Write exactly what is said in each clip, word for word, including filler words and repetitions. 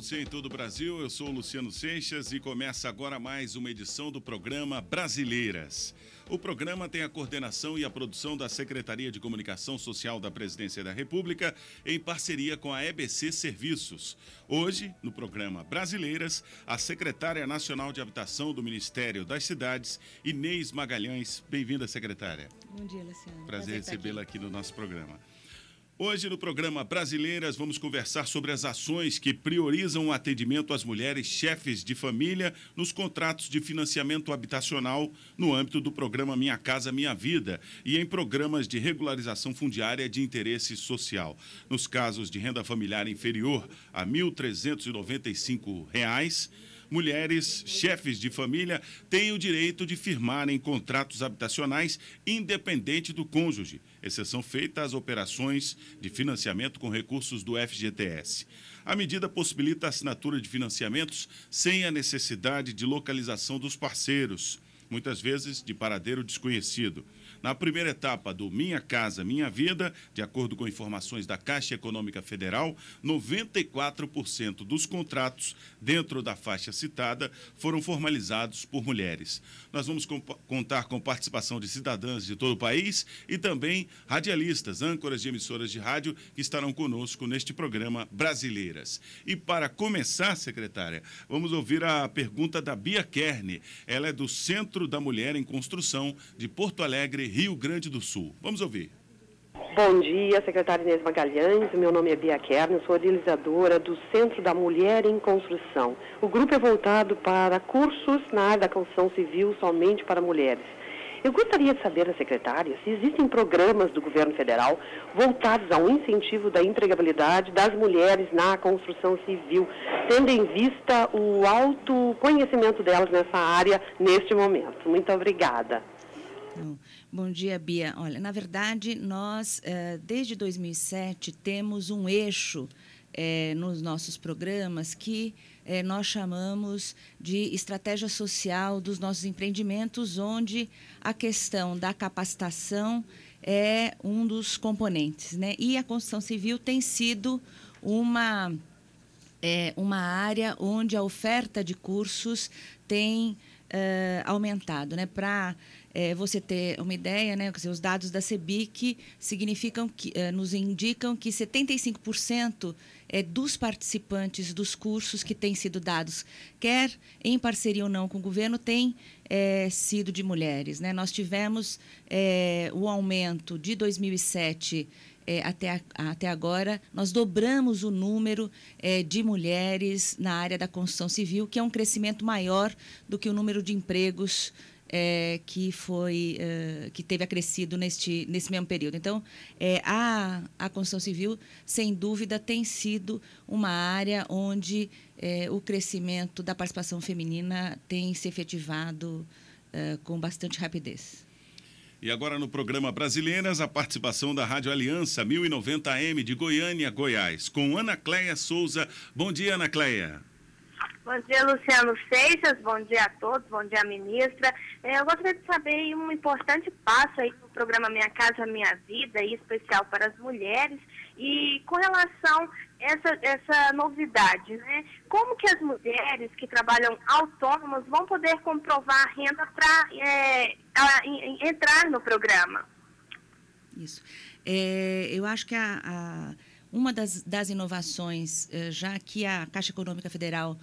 você em todo o Brasil. Eu sou o Luciano Seixas e começa agora mais uma edição do programa Brasileiras. O programa tem a coordenação e a produção da Secretaria de Comunicação Social da Presidência da República em parceria com a E B C Serviços. Hoje, no programa Brasileiras, a secretária nacional de Habitação do Ministério das Cidades, Inês Magalhães. Bem-vinda, secretária. Bom dia, Luciano. Prazer recebê-la aqui no nosso programa. Hoje, no programa Brasileiras, vamos conversar sobre as ações que priorizam o atendimento às mulheres chefes de família nos contratos de financiamento habitacional no âmbito do programa Minha Casa Minha Vida e em programas de regularização fundiária de interesse social. Nos casos de renda familiar inferior a mil trezentos e noventa e cinco reais, mulheres chefes de família têm o direito de firmarem contratos habitacionais independente do cônjuge, exceção feita às operações de financiamento com recursos do F G T S. A medida possibilita a assinatura de financiamentos sem a necessidade de localização dos parceiros, muitas vezes de paradeiro desconhecido. Na primeira etapa do Minha Casa Minha Vida, de acordo com informações da Caixa Econômica Federal, noventa e quatro por cento dos contratos dentro da faixa citada foram formalizados por mulheres. Nós vamos contar com participação de cidadãs de todo o país e também radialistas, âncoras de emissoras de rádio que estarão conosco neste programa Brasileiras. E para começar, secretária, vamos ouvir a pergunta da Bia Kern. Ela é do Centro da Mulher em Construção de Porto Alegre, Rio Grande do Sul. Vamos ouvir. Bom dia, secretária Inês Magalhães. Meu nome é Bia Kern, sou idealizadora do Centro da Mulher em Construção. O grupo é voltado para cursos na área da construção civil somente para mulheres. Eu gostaria de saber da secretária se existem programas do governo federal voltados ao incentivo da empregabilidade das mulheres na construção civil, tendo em vista o alto conhecimento delas nessa área neste momento. Muito obrigada. Bom dia, Bia. Olha, na verdade, nós, desde dois mil e sete, temos um eixo é, nos nossos programas que é, nós chamamos de estratégia social dos nossos empreendimentos, onde a questão da capacitação é um dos componentes, né? E a construção civil tem sido uma, é, uma área onde a oferta de cursos tem Uh, aumentado, né? Para uh, você ter uma ideia, né? Os dados da CEBIC significam que, uh, nos indicam que setenta e cinco por cento é, dos participantes dos cursos que têm sido dados, quer em parceria ou não com o governo, têm é, sido de mulheres, né? Nós tivemos é, o aumento de dois mil e sete É, até, a, até agora, nós dobramos o número é, de mulheres na área da construção civil, que é um crescimento maior do que o número de empregos é, que, foi, é, que teve acrescido neste, nesse mesmo período. Então, é, a, a construção civil, sem dúvida, tem sido uma área onde é, o crescimento da participação feminina tem se efetivado é, com bastante rapidez. E agora no programa Brasileiras, a participação da Rádio Aliança mil e noventa A M de Goiânia, Goiás, com Ana Cleia Souza. Bom dia, Ana Cleia. Bom dia, Luciano Seixas. Bom dia a todos. Bom dia, ministra. Eu gostaria de saber um importante passo aí no programa Minha Casa Minha Vida, em especial para as mulheres, e com relação a essa, essa novidade, né? Como que as mulheres que trabalham autônomas vão poder comprovar a renda para é, entrar no programa? Isso. É, eu acho que a, a, uma das, das inovações, já que a Caixa Econômica Federal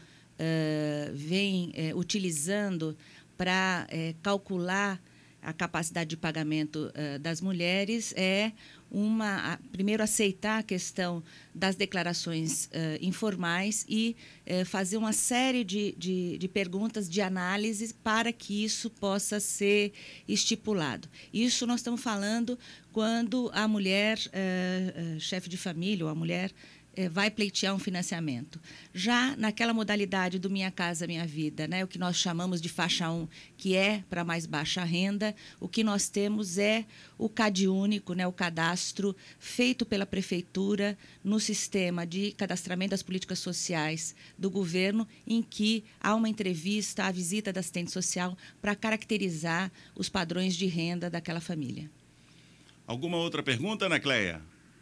Uh, vem uh, utilizando para uh, calcular a capacidade de pagamento uh, das mulheres é uma, a, primeiro aceitar a questão das declarações uh, informais e uh, fazer uma série de, de, de perguntas de análise para que isso possa ser estipulado. Isso nós estamos falando quando a mulher, uh, uh, chefe de família, ou a mulher vai pleitear um financiamento. Já naquela modalidade do Minha Casa Minha Vida, né, o que nós chamamos de faixa um, que é para mais baixa renda, o que nós temos é o CadÚnico, né, o cadastro feito pela Prefeitura no sistema de cadastramento das políticas sociais do governo, em que há uma entrevista, a visita da assistente social para caracterizar os padrões de renda daquela família. Alguma outra pergunta, Ana Cleia?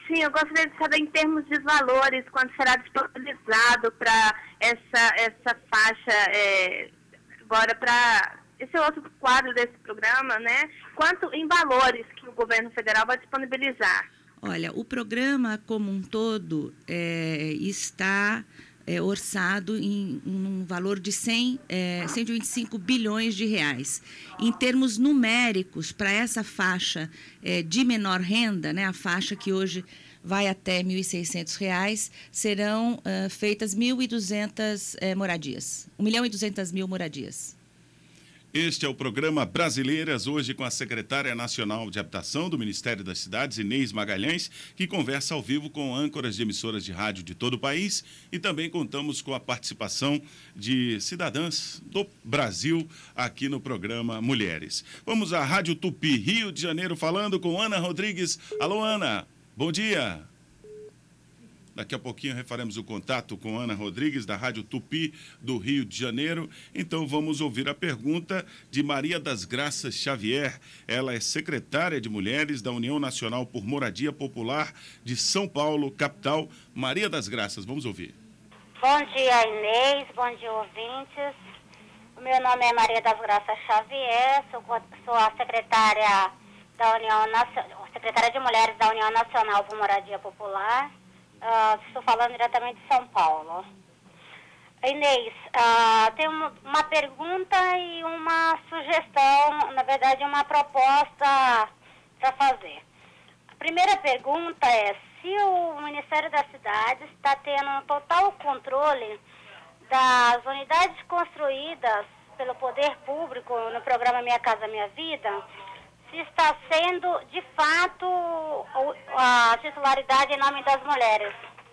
Sim, eu gostaria de saber em termos de valores, quando será disponibilizado para essa, essa faixa, é, agora para esse outro quadro desse programa, né? Quanto em valores que o governo federal vai disponibilizar? Olha, o programa como um todo é, está é, orçado em um valor de cem, é, cento e vinte e cinco bilhões de reais. Em termos numéricos, para essa faixa é, de menor renda, né, a faixa que hoje vai até mil e seiscentos reais, serão uh, feitas mil e duzentas é, moradias, um milhão e duzentas mil moradias. Este é o programa Brasileiras, hoje com a secretária nacional de habitação do Ministério das Cidades, Inês Magalhães, que conversa ao vivo com âncoras de emissoras de rádio de todo o país, e também contamos com a participação de cidadãs do Brasil aqui no programa Mulheres. Vamos à Rádio Tupi, Rio de Janeiro, falando com Ana Rodrigues. Alô, Ana, bom dia. Daqui a pouquinho refaremos o contato com Ana Rodrigues, da Rádio Tupi, do Rio de Janeiro. Então, vamos ouvir a pergunta de Maria das Graças Xavier. Ela é secretária de Mulheres da União Nacional por Moradia Popular de São Paulo, capital. Maria das Graças, vamos ouvir. Bom dia, Inês. Bom dia, ouvintes. O meu nome é Maria das Graças Xavier. Sou, sou a secretária, da União Nacional, secretária de Mulheres da União Nacional por Moradia Popular. Uh, estou falando diretamente de São Paulo. Inês, uh, tem uma pergunta e uma sugestão, na verdade uma proposta para fazer. A primeira pergunta é se o Ministério das Cidades está tendo um total controle das unidades construídas pelo poder público no programa Minha Casa Minha Vida, se está sendo, de fato, a titularidade em nome das mulheres.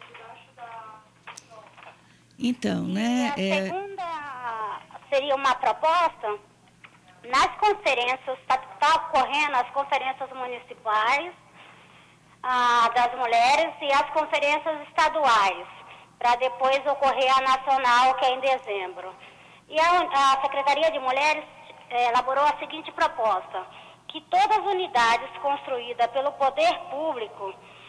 Então, né... E a segunda seria uma proposta, nas conferências, está tá ocorrendo as conferências municipais ah, das mulheres e as conferências estaduais, para depois ocorrer a nacional, que é em dezembro. E a, a Secretaria de Mulheres eh, elaborou a seguinte proposta: que todas as unidades construídas pelo poder público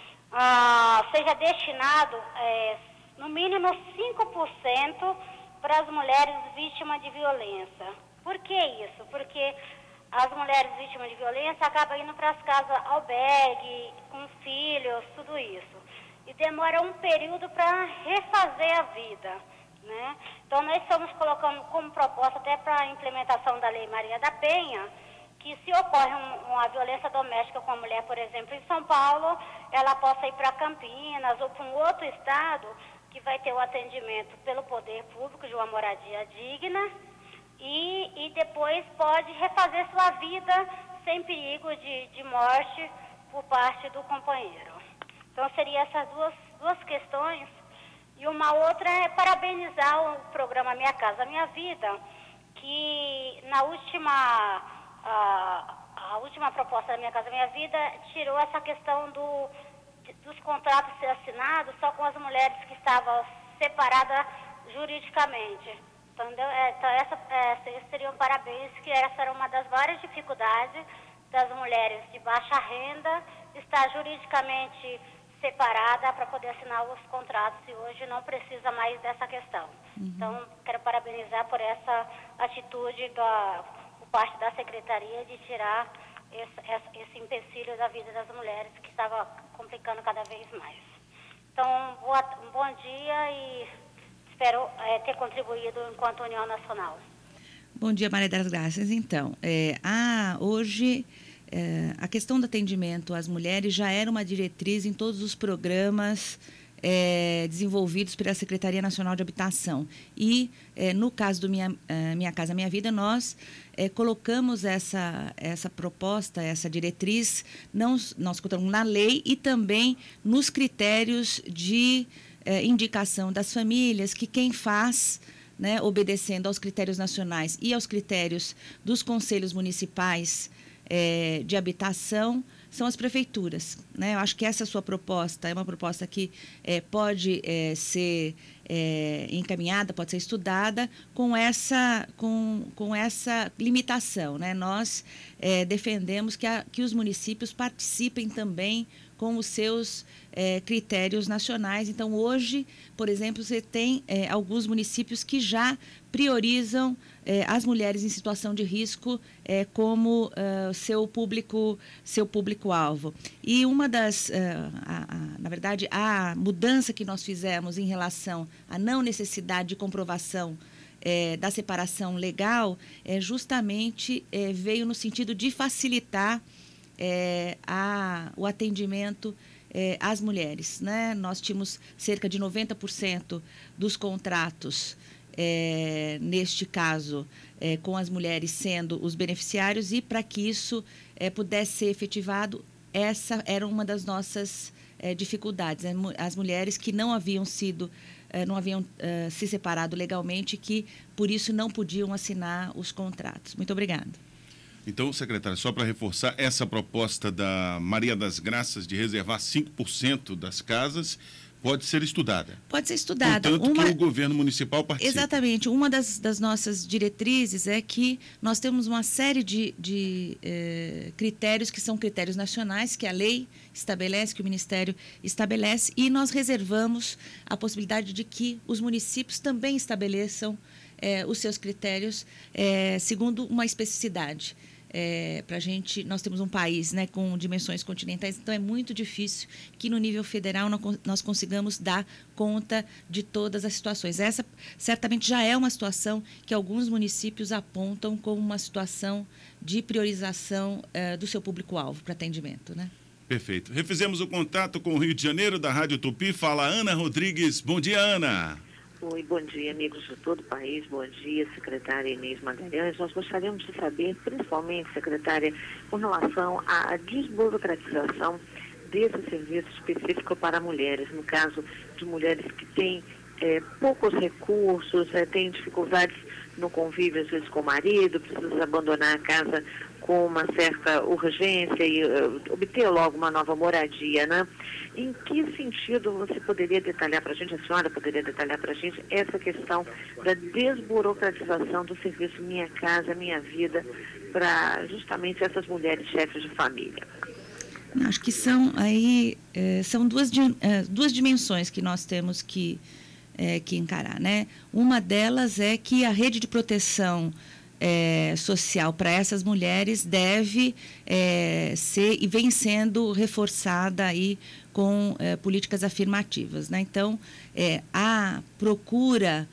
ah, seja destinado, eh, no mínimo, cinco por cento para as mulheres vítimas de violência. Por que isso? Porque as mulheres vítimas de violência acabam indo para as casas albergue, com filhos, tudo isso. E demora um período para refazer a vida, né? Então, nós estamos colocando como proposta, até para a implementação da Lei Maria da Penha, que se ocorre um, uma violência doméstica com a mulher, por exemplo, em São Paulo, ela possa ir para Campinas ou para um outro estado que vai ter o atendimento pelo poder público de uma moradia digna e, e depois pode refazer sua vida sem perigo de, de morte por parte do companheiro. Então, seriam essas duas, duas questões. E uma outra é parabenizar o programa Minha Casa Minha Vida, que na última... A, a última proposta da Minha Casa Minha Vida tirou essa questão do, de, dos contratos ser assinados só com as mulheres que estavam separadas juridicamente. Entendeu? É, então, essa, é, seriam parabéns, que essa era uma das várias dificuldades das mulheres de baixa renda, estar juridicamente separada para poder assinar os contratos, e hoje não precisa mais dessa questão. Uhum. Então, quero parabenizar por essa atitude da... parte da Secretaria de tirar esse, esse empecilho da vida das mulheres, que estava complicando cada vez mais. Então, boa, um bom dia e espero é, ter contribuído enquanto União Nacional. Bom dia, Maria das Graças. Então, é, ah, hoje é, a questão do atendimento às mulheres já era uma diretriz em todos os programas É, desenvolvidos pela Secretaria Nacional de Habitação. E, é, no caso do Minha, uh, Minha Casa Minha Vida, nós é, colocamos essa, essa proposta, essa diretriz, não, nós colocamos na lei e também nos critérios de é, indicação das famílias, que quem faz, né, obedecendo aos critérios nacionais e aos critérios dos conselhos municipais é, de habitação, são as prefeituras, né? Eu acho que essa sua proposta é uma proposta que é, pode é, ser é, encaminhada, pode ser estudada com essa, com, com essa limitação, né? Nós é, defendemos que, a, que os municípios participem também com os seus é, critérios nacionais. Então, hoje, por exemplo, você tem é, alguns municípios que já priorizam é, as mulheres em situação de risco é, como uh, seu público, seu público-alvo. E uma das, uh, a, a, na verdade, a mudança que nós fizemos em relação à não necessidade de comprovação É, da separação legal, é, justamente é, veio no sentido de facilitar é, a, o atendimento é, às mulheres, né? Nós tínhamos cerca de noventa por cento dos contratos, é, neste caso, é, com as mulheres sendo os beneficiários, e para que isso é, pudesse ser efetivado, essa era uma das nossas é, dificuldades. As mulheres que não haviam sido não haviam uh, se separado legalmente, que por isso não podiam assinar os contratos. Muito obrigada. Então, secretária, só para reforçar, essa proposta da Maria das Graças de reservar cinco por cento das casas pode ser estudada. Pode ser estudada. Portanto, uma... que o governo municipal participe. Exatamente. Uma das, das nossas diretrizes é que nós temos uma série de, de eh, critérios que são critérios nacionais, que a lei estabelece, que o Ministério estabelece, e nós reservamos a possibilidade de que os municípios também estabeleçam eh, os seus critérios eh, segundo uma especificidade. É, para a gente, nós temos um país, né, com dimensões continentais, então é muito difícil que no nível federal nós consigamos dar conta de todas as situações. Essa certamente já é uma situação que alguns municípios apontam como uma situação de priorização é, do seu público-alvo para atendimento, né? Perfeito. Refizemos o contato com o Rio de Janeiro, da Rádio Tupi. Fala Ana Rodrigues. Bom dia, Ana. Oi, bom dia, amigos de todo o país. Bom dia, secretária Inês Magalhães. Nós gostaríamos de saber, principalmente, secretária, com relação à desburocratização desse serviço específico para mulheres, no caso de mulheres que têm é, poucos recursos, é, têm dificuldades no convívio, às vezes, com o marido, precisam abandonar a casa com uma certa urgência e uh, obter logo uma nova moradia, né? Em que sentido você poderia detalhar para a gente, a senhora poderia detalhar para a gente essa questão da desburocratização do serviço Minha Casa Minha Vida para justamente essas mulheres chefes de família? Acho que são aí é, são duas, é, duas dimensões que nós temos que, é, que encarar, né? Uma delas é que a rede de proteção É, social para essas mulheres deve é, ser e vem sendo reforçada aí com é, políticas afirmativas, né? Então, é, a procura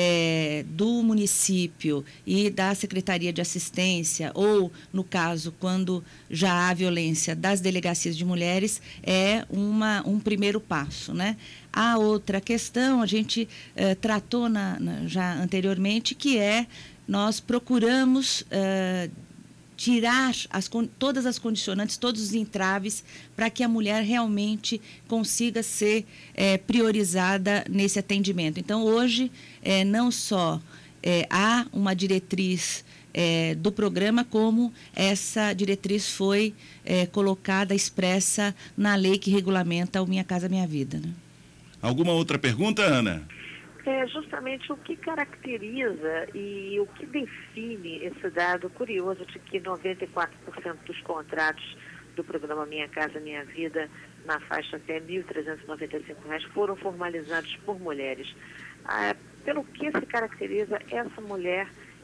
é, do município e da Secretaria de Assistência, ou, no caso, quando já há violência, das delegacias de mulheres, é uma, um primeiro passo, né? A outra questão, a gente é, tratou na, na, já anteriormente, que é nós procuramos uh, tirar as, todas as condicionantes, todos os entraves, para que a mulher realmente consiga ser eh, priorizada nesse atendimento. Então, hoje, eh, não só eh, há uma diretriz eh, do programa, como essa diretriz foi eh, colocada, expressa na lei que regulamenta o Minha Casa Minha Vida, né? Alguma outra pergunta, Ana? É justamente o que caracteriza e o que define esse dado curioso de que noventa e quatro por cento dos contratos do programa Minha Casa Minha Vida, na faixa até mil trezentos e noventa e cinco reais, foram formalizados por mulheres. Ah, pelo que se caracteriza essa mulher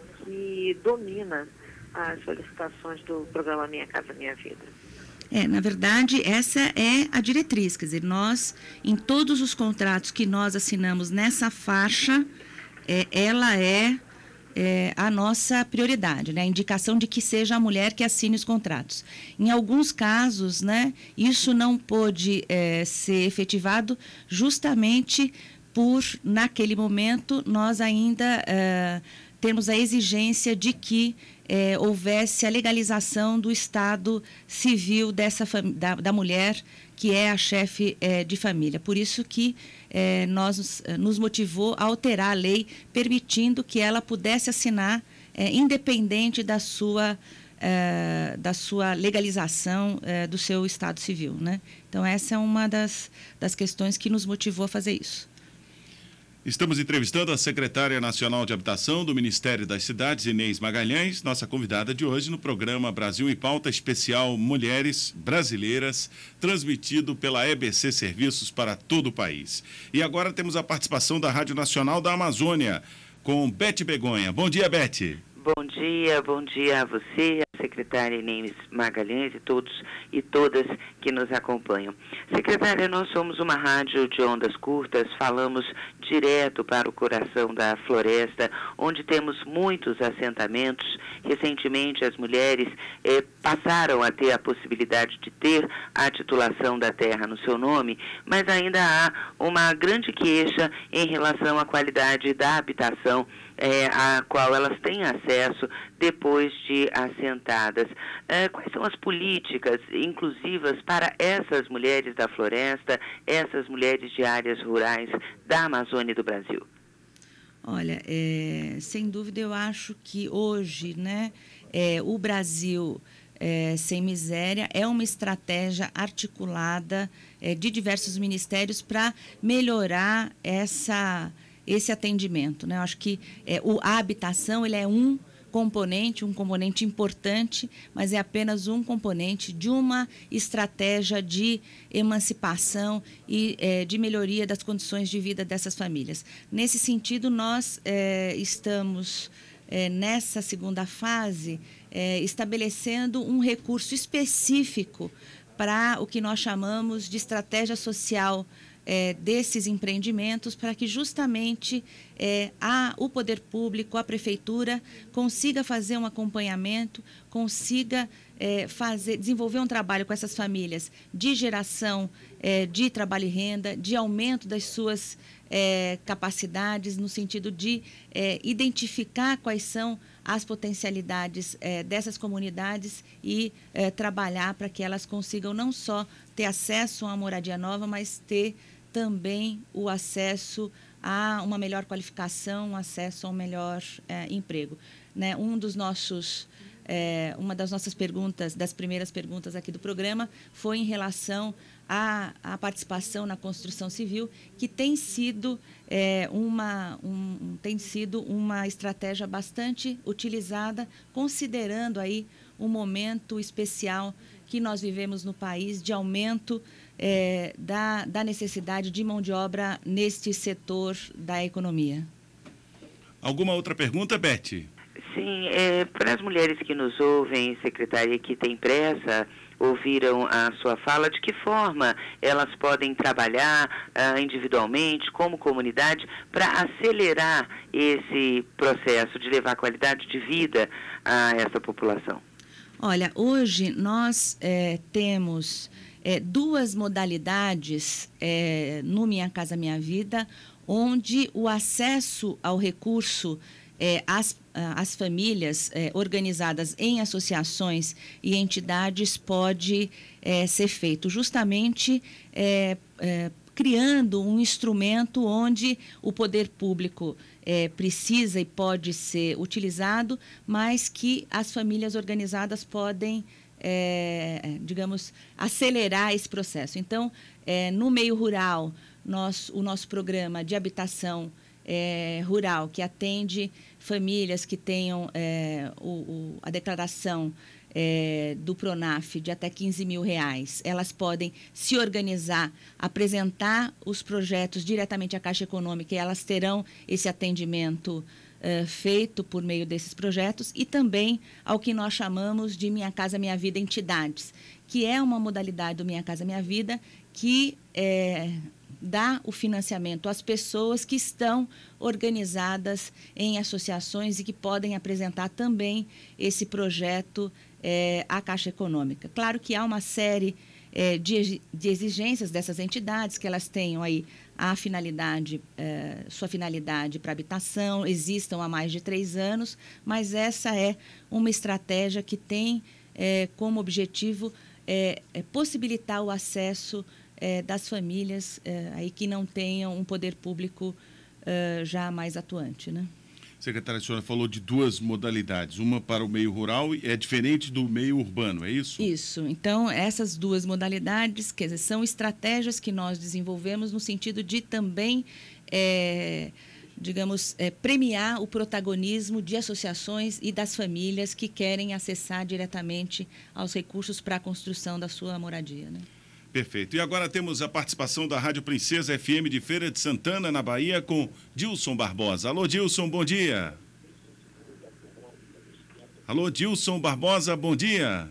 que domina as solicitações do programa Minha Casa Minha Vida? É, na verdade, essa é a diretriz, quer dizer, nós, em todos os contratos que nós assinamos nessa faixa, é, ela é, é a nossa prioridade, né? A indicação de que seja a mulher que assine os contratos. Em alguns casos, né, isso não pôde é, ser efetivado justamente por, naquele momento, nós ainda é, temos a exigência de que É, houvesse a legalização do estado civil dessa da, da mulher que é a chefe é, de família. Por isso que é, nós nos motivou a alterar a lei, permitindo que ela pudesse assinar é, independente da sua, é, da sua legalização é, do seu estado civil, né? Então, essa é uma das, das questões que nos motivou a fazer isso. Estamos entrevistando a secretária nacional de Habitação do Ministério das Cidades, Inês Magalhães, nossa convidada de hoje no programa Brasil em Pauta especial Mulheres Brasileiras, transmitido pela E B C Serviços para todo o país. E agora temos a participação da Rádio Nacional da Amazônia, com Bete Begonha. Bom dia, Bete. Bom dia, bom dia a você, a secretária Inês Magalhães e todos e todas que nos acompanham. Secretária, nós somos uma rádio de ondas curtas, falamos direto para o coração da floresta, onde temos muitos assentamentos. Recentemente, as mulheres eh, passaram a ter a possibilidade de ter a titulação da terra no seu nome, mas ainda há uma grande queixa em relação à qualidade da habitação É, a qual elas têm acesso depois de assentadas. É, quais são as políticas inclusivas para essas mulheres da floresta, essas mulheres de áreas rurais da Amazônia e do Brasil? Olha, é, sem dúvida eu acho que hoje, né, é, o Brasil é, sem miséria é uma estratégia articulada é, de diversos ministérios para melhorar essa esse atendimento, né? Eu acho que é, o, a habitação ele é um componente, um componente importante, mas é apenas um componente de uma estratégia de emancipação e é, de melhoria das condições de vida dessas famílias. Nesse sentido, nós é, estamos, é, nessa segunda fase, é, estabelecendo um recurso específico para o que nós chamamos de estratégia social É, desses empreendimentos, para que justamente é, a, o poder público, a prefeitura, consiga fazer um acompanhamento, consiga é, fazer, desenvolver um trabalho com essas famílias de geração é, de trabalho e renda, de aumento das suas é, capacidades, no sentido de é, identificar quais são as potencialidades é, dessas comunidades e é, trabalhar para que elas consigam não só ter acesso a uma moradia nova, mas ter também o acesso a uma melhor qualificação, um acesso a um melhor é, emprego. Né? Um dos nossos, é, uma das nossas perguntas, das primeiras perguntas aqui do programa, foi em relação à, à participação na construção civil, que tem sido, é, uma, um, tem sido uma estratégia bastante utilizada, considerando aí um momento especial que nós vivemos no país de aumento É, da, da necessidade de mão de obra neste setor da economia. Alguma outra pergunta, Bete? Sim, é, para as mulheres que nos ouvem, secretária, que tem pressa, ouviram a sua fala, de que forma elas podem trabalhar ah, individualmente, como comunidade, para acelerar esse processo de levar qualidade de vida a essa população? Olha, hoje nós é, temos É, duas modalidades é, no Minha Casa Minha Vida, onde o acesso ao recurso é, às, às famílias é, organizadas em associações e entidades pode é, ser feito, justamente é, é, criando um instrumento onde o poder público é, precisa e pode ser utilizado, mas que as famílias organizadas podem É, digamos, acelerar esse processo. Então, é, no meio rural, nós, o nosso programa de habitação é, rural, que atende famílias que tenham é, o, o, a declaração é, do PRONAF de até quinze mil reais, elas podem se organizar, apresentar os projetos diretamente à Caixa Econômica e elas terão esse atendimento Uh, feito por meio desses projetos, e também ao que nós chamamos de Minha Casa Minha Vida Entidades, que é uma modalidade do Minha Casa Minha Vida que é, dá o financiamento às pessoas que estão organizadas em associações e que podem apresentar também esse projeto é, à Caixa Econômica. Claro que há uma série é, de, de exigências dessas entidades, que elas tenham aí a finalidade, eh, sua finalidade para habitação, existam há mais de três anos, mas essa é uma estratégia que tem eh, como objetivo eh, possibilitar o acesso eh, das famílias eh, aí que não tenham um poder público eh, já mais atuante, né? Secretária, a senhora falou de duas modalidades, uma para o meio rural e é diferente do meio urbano, é isso? Isso. Então, essas duas modalidades, quer dizer, são estratégias que nós desenvolvemos no sentido de também é, digamos, é, premiar o protagonismo de associações e das famílias que querem acessar diretamente aos recursos para a construção da sua moradia, né? Perfeito. E agora temos a participação da Rádio Princesa F M de Feira de Santana, na Bahia, com Dilson Barbosa. Alô, Dilson, bom dia. Alô, Dilson Barbosa, bom dia.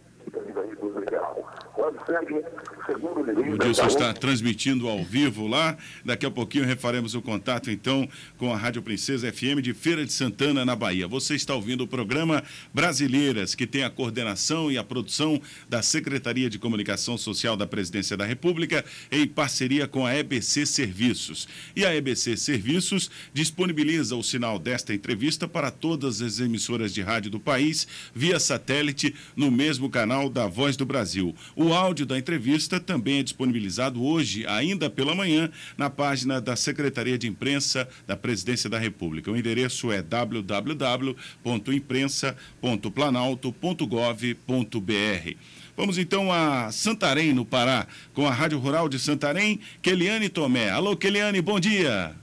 O Dilson está transmitindo ao vivo lá. Daqui a pouquinho refaremos o contato, então, com a Rádio Princesa F M de Feira de Santana, na Bahia. Você está ouvindo o programa Brasileiras, que tem a coordenação e a produção da Secretaria de Comunicação Social da Presidência da República, em parceria com a E B C Serviços. E a E B C Serviços disponibiliza o sinal desta entrevista para todas as emissoras de rádio do país, via satélite, no mesmo canal da Voz do Brasil. O áudio da entrevista também é disponibilizado hoje, ainda pela manhã, na página da Secretaria de Imprensa da Presidência da República. O endereço é w w w ponto imprensa ponto planalto ponto gov ponto b r. Vamos então a Santarém, no Pará, com a Rádio Rural de Santarém, Keliane Tomé. Alô, Keliane, bom dia.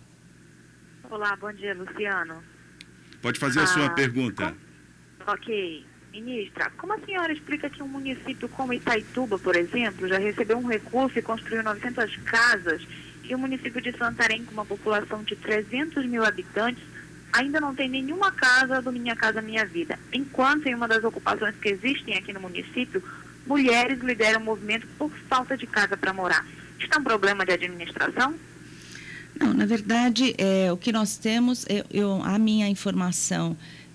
Olá, bom dia, Luciano. Pode fazer ah, a sua pergunta. Com... Ok. Ministra, como a senhora explica que um município como Itaituba, por exemplo, já recebeu um recurso e construiu novecentas casas, e o município de Santarém, com uma população de trezentos mil habitantes, ainda não tem nenhuma casa do Minha Casa Minha Vida, enquanto em uma das ocupações que existem aqui no município, mulheres lideram o movimento por falta de casa para morar. Isso é um problema de administração? Não, na verdade, é, o que nós temos, eu, eu, a minha informação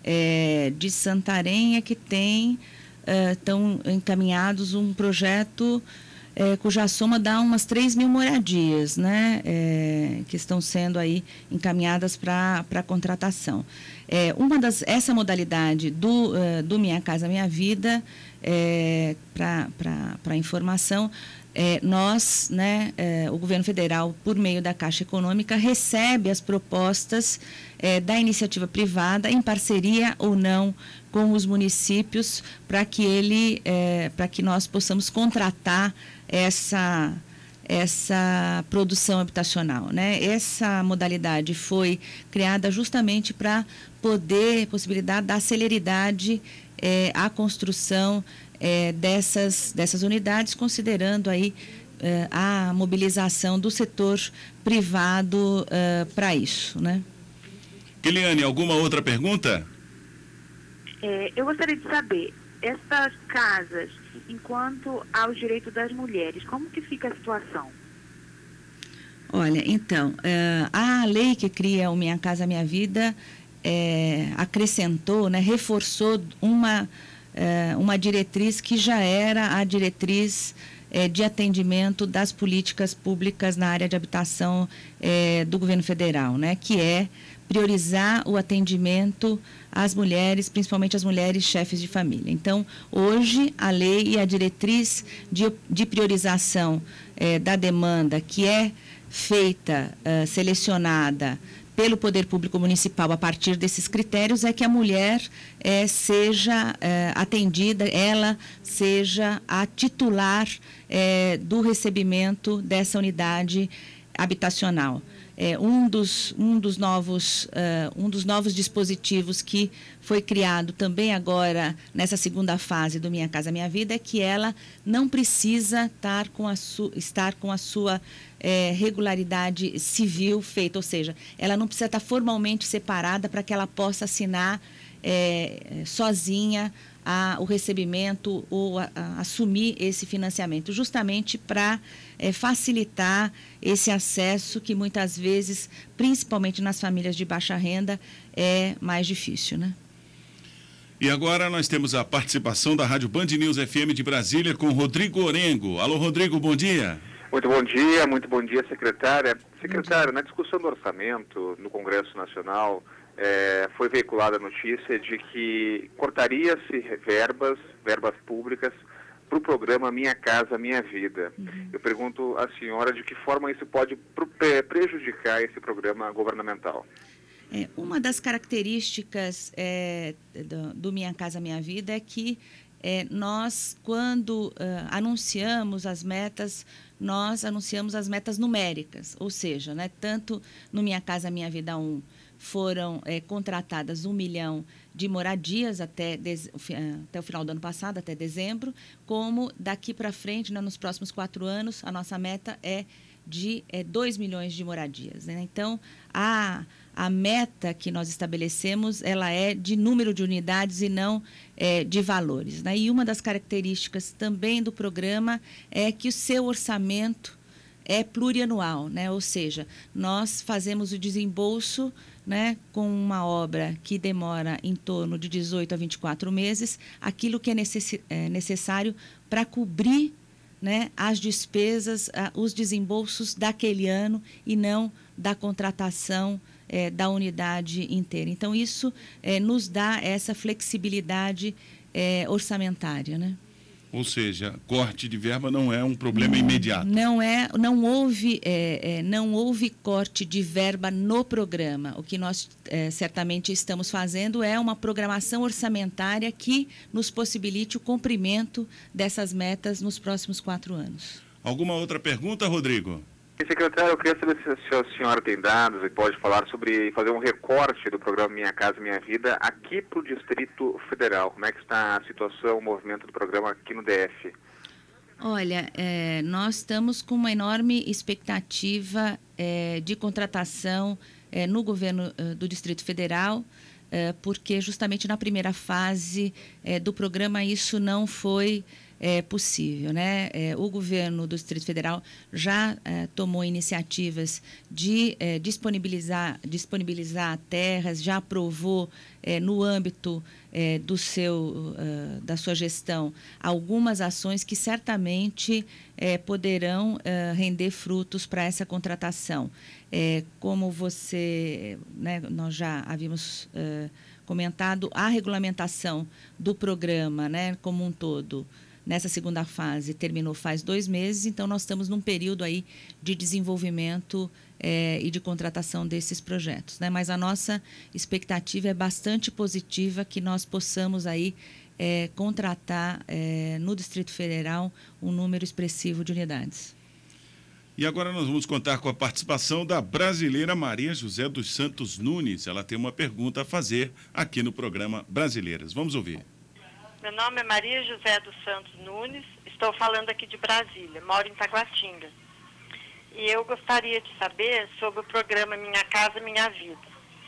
É, de Santarém é que tem, estão é, encaminhados um projeto é, cuja soma dá umas três mil moradias, né, é, que estão sendo aí encaminhadas para a contratação. É, uma das, essa modalidade do, uh, do Minha Casa Minha Vida, é, para informação, É, nós, né, é, o governo federal, por meio da Caixa Econômica, recebe as propostas é, da iniciativa privada, em parceria ou não com os municípios, para que ele, é, para que nós possamos contratar essa, essa produção habitacional, né? Essa modalidade foi criada justamente para poder, possibilitar da celeridade é, à construção É, dessas, dessas unidades, considerando aí é, a mobilização do setor privado é, para isso, né? Keliane, alguma outra pergunta? É, eu gostaria de saber, essas casas, enquanto aos direitos das mulheres, como que fica a situação? Olha, então, é, a lei que cria o Minha Casa Minha Vida é, acrescentou, né, reforçou uma... É, uma diretriz que já era a diretriz é, de atendimento das políticas públicas na área de habitação é, do governo federal, né, que é priorizar o atendimento às mulheres, principalmente às mulheres chefes de família. Então, hoje, a lei e a diretriz de, de priorização é, da demanda, que é feita, é, selecionada pelo Poder Público Municipal a partir desses critérios, é que a mulher é, seja é, atendida, ela seja a titular é, do recebimento dessa unidade habitacional. É, um, dos, um, dos novos, uh, um dos novos dispositivos que foi criado também agora nessa segunda fase do Minha Casa Minha Vida é que ela não precisa estar com a, su, estar com a sua é, regularidade civil feita, ou seja, ela não precisa estar formalmente separada para que ela possa assinar é, sozinha a, o recebimento ou a, a, assumir esse financiamento, justamente para é, facilitar esse acesso que muitas vezes, principalmente nas famílias de baixa renda, é mais difícil, né? E agora nós temos a participação da Rádio Band News F M de Brasília com Rodrigo Orengo. Alô, Rodrigo, bom dia. Muito bom dia, muito bom dia, secretária. Secretária, na discussão do orçamento no Congresso Nacional, é, foi veiculada a notícia de que cortaria-se verbas, verbas públicas, para o programa Minha Casa Minha Vida. Uhum. Eu pergunto à senhora de que forma isso pode prejudicar esse programa governamental. É, uma das características é, do, do Minha Casa Minha Vida é que é, nós, quando uh, anunciamos as metas, nós anunciamos as metas numéricas, ou seja, né, tanto no Minha Casa Minha Vida um, foram é, contratadas um milhão de moradias até, des, até o final do ano passado, até dezembro, como daqui para frente, né, nos próximos quatro anos, a nossa meta é de é, dois milhões de moradias. Né? Então, a, a meta que nós estabelecemos, ela é de número de unidades e não é, de valores. Né? E uma das características também do programa é que o seu orçamento é plurianual, né? Ou seja, nós fazemos o desembolso, né, com uma obra que demora em torno de dezoito a vinte e quatro meses, aquilo que é, necess, é necessário para cobrir, né, as despesas, os desembolsos daquele ano e não da contratação é, da unidade inteira. Então, isso é, nos dá essa flexibilidade é, orçamentária, né? Ou seja, corte de verba não é um problema imediato. Não é, não houve, é, é, não houve corte de verba no programa. O que nós é, certamente estamos fazendo é uma programação orçamentária que nos possibilite o cumprimento dessas metas nos próximos quatro anos. Alguma outra pergunta, Rodrigo? Secretário, eu queria saber se a senhora tem dados e pode falar sobre fazer um recorte do programa Minha Casa Minha Vida aqui para o Distrito Federal. Como é que está a situação, o movimento do programa aqui no D F? Olha, é, nós estamos com uma enorme expectativa é, de contratação é, no governo é, do Distrito Federal, é, porque justamente na primeira fase é, do programa isso não foi É possível, né? É, o governo do Distrito Federal já é, tomou iniciativas de é, disponibilizar, disponibilizar terras, já aprovou é, no âmbito é, do seu, uh, da sua gestão algumas ações que certamente é, poderão uh, render frutos para essa contratação. É, como você, né, nós já havíamos uh, comentado, a regulamentação do programa, né, como um todo, nessa segunda fase, terminou faz dois meses, então nós estamos num período aí de desenvolvimento é, e de contratação desses projetos, né? Mas a nossa expectativa é bastante positiva que nós possamos aí é, contratar é, no Distrito Federal um número expressivo de unidades. E agora nós vamos contar com a participação da brasileira Maria José dos Santos Nunes. Ela tem uma pergunta a fazer aqui no programa Brasileiras. Vamos ouvir. Meu nome é Maria José dos Santos Nunes, estou falando aqui de Brasília, moro em Taguatinga. E eu gostaria de saber sobre o programa Minha Casa Minha Vida.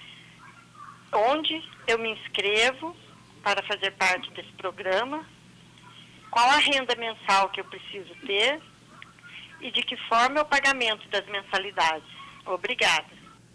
Onde eu me inscrevo para fazer parte desse programa, qual a renda mensal que eu preciso ter e de que forma é o pagamento das mensalidades. Obrigada.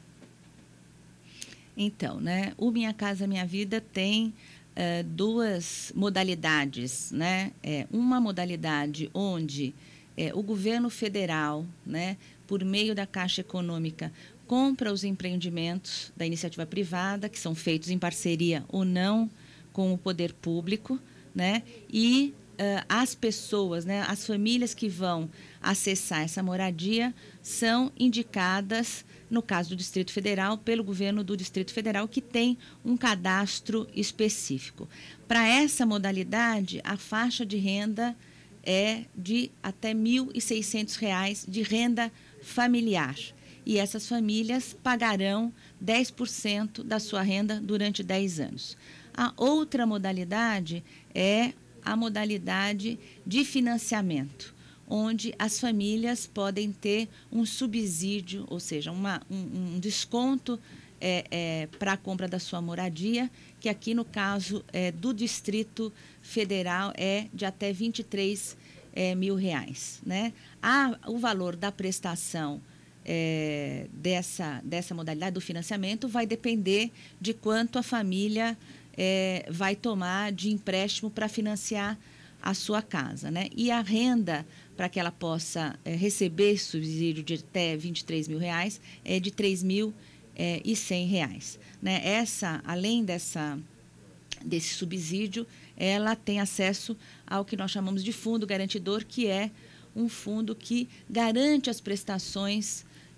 Então, né, o Minha Casa Minha Vida tem Uh, duas modalidades, né? É, uma modalidade onde é, o governo federal, né, por meio da Caixa Econômica, compra os empreendimentos da iniciativa privada, que são feitos em parceria ou não com o poder público, né? E uh, as pessoas, né, as famílias que vão acessar essa moradia são indicadas, no caso do Distrito Federal, pelo governo do Distrito Federal, que tem um cadastro específico. Para essa modalidade, a faixa de renda é de até mil e seiscentos reais de renda familiar. E essas famílias pagarão dez por cento da sua renda durante dez anos. A outra modalidade é a modalidade de financiamento, onde as famílias podem ter um subsídio, ou seja, uma, um, um desconto é, é, para a compra da sua moradia, que aqui no caso é, do Distrito Federal é de até vinte e três é, mil reais. Né? A, o valor da prestação é, dessa, dessa modalidade do financiamento vai depender de quanto a família é, vai tomar de empréstimo para financiar a sua casa, né? E a renda para que ela possa é, receber esse subsídio de até vinte e três mil reais é de três mil e cem reais, né? Essa, além dessa desse subsídio, ela tem acesso ao que nós chamamos de fundo garantidor, que é um fundo que garante as prestações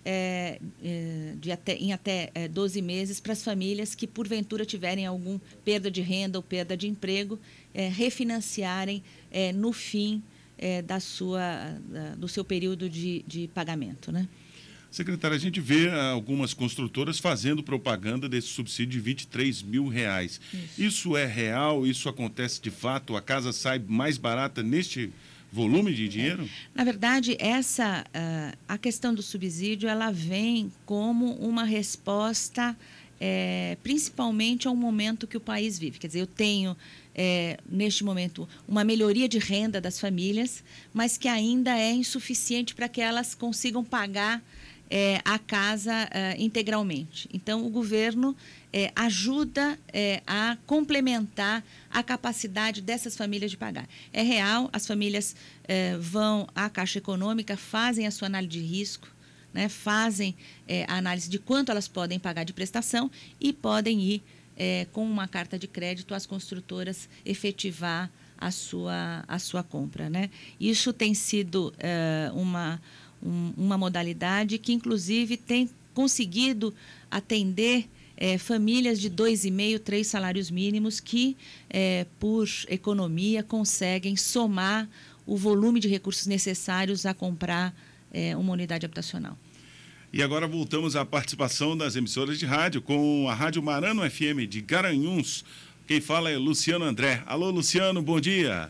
é, é, de até, em até é, doze meses para as famílias que, porventura, tiverem alguma perda de renda ou perda de emprego, é, refinanciarem é, no fim é, da sua, da, do seu período de, de pagamento, né? Secretária, a gente vê algumas construtoras fazendo propaganda desse subsídio de vinte e três mil reais. Isso. Isso é real? Isso acontece de fato? A casa sai mais barata neste volume de dinheiro? É. Na verdade, essa, uh, a questão do subsídio, ela vem como uma resposta, é, principalmente ao momento que o país vive. Quer dizer, eu tenho, é, neste momento, uma melhoria de renda das famílias, mas que ainda é insuficiente para que elas consigam pagar É, a casa é, integralmente. Então, o governo é, ajuda é, a complementar a capacidade dessas famílias de pagar. É real, as famílias é, vão à Caixa Econômica, fazem a sua análise de risco, né, fazem é, a análise de quanto elas podem pagar de prestação e podem ir é, com uma carta de crédito às construtoras efetivar a sua, a sua compra, né? Isso tem sido é, uma... uma modalidade que, inclusive, tem conseguido atender é, famílias de dois e meio, três salários mínimos que, é, por economia, conseguem somar o volume de recursos necessários a comprar é, uma unidade habitacional. E agora voltamos à participação das emissoras de rádio com a Rádio Marano F M de Garanhuns. Quem fala é Luciano André. Alô, Luciano, bom dia.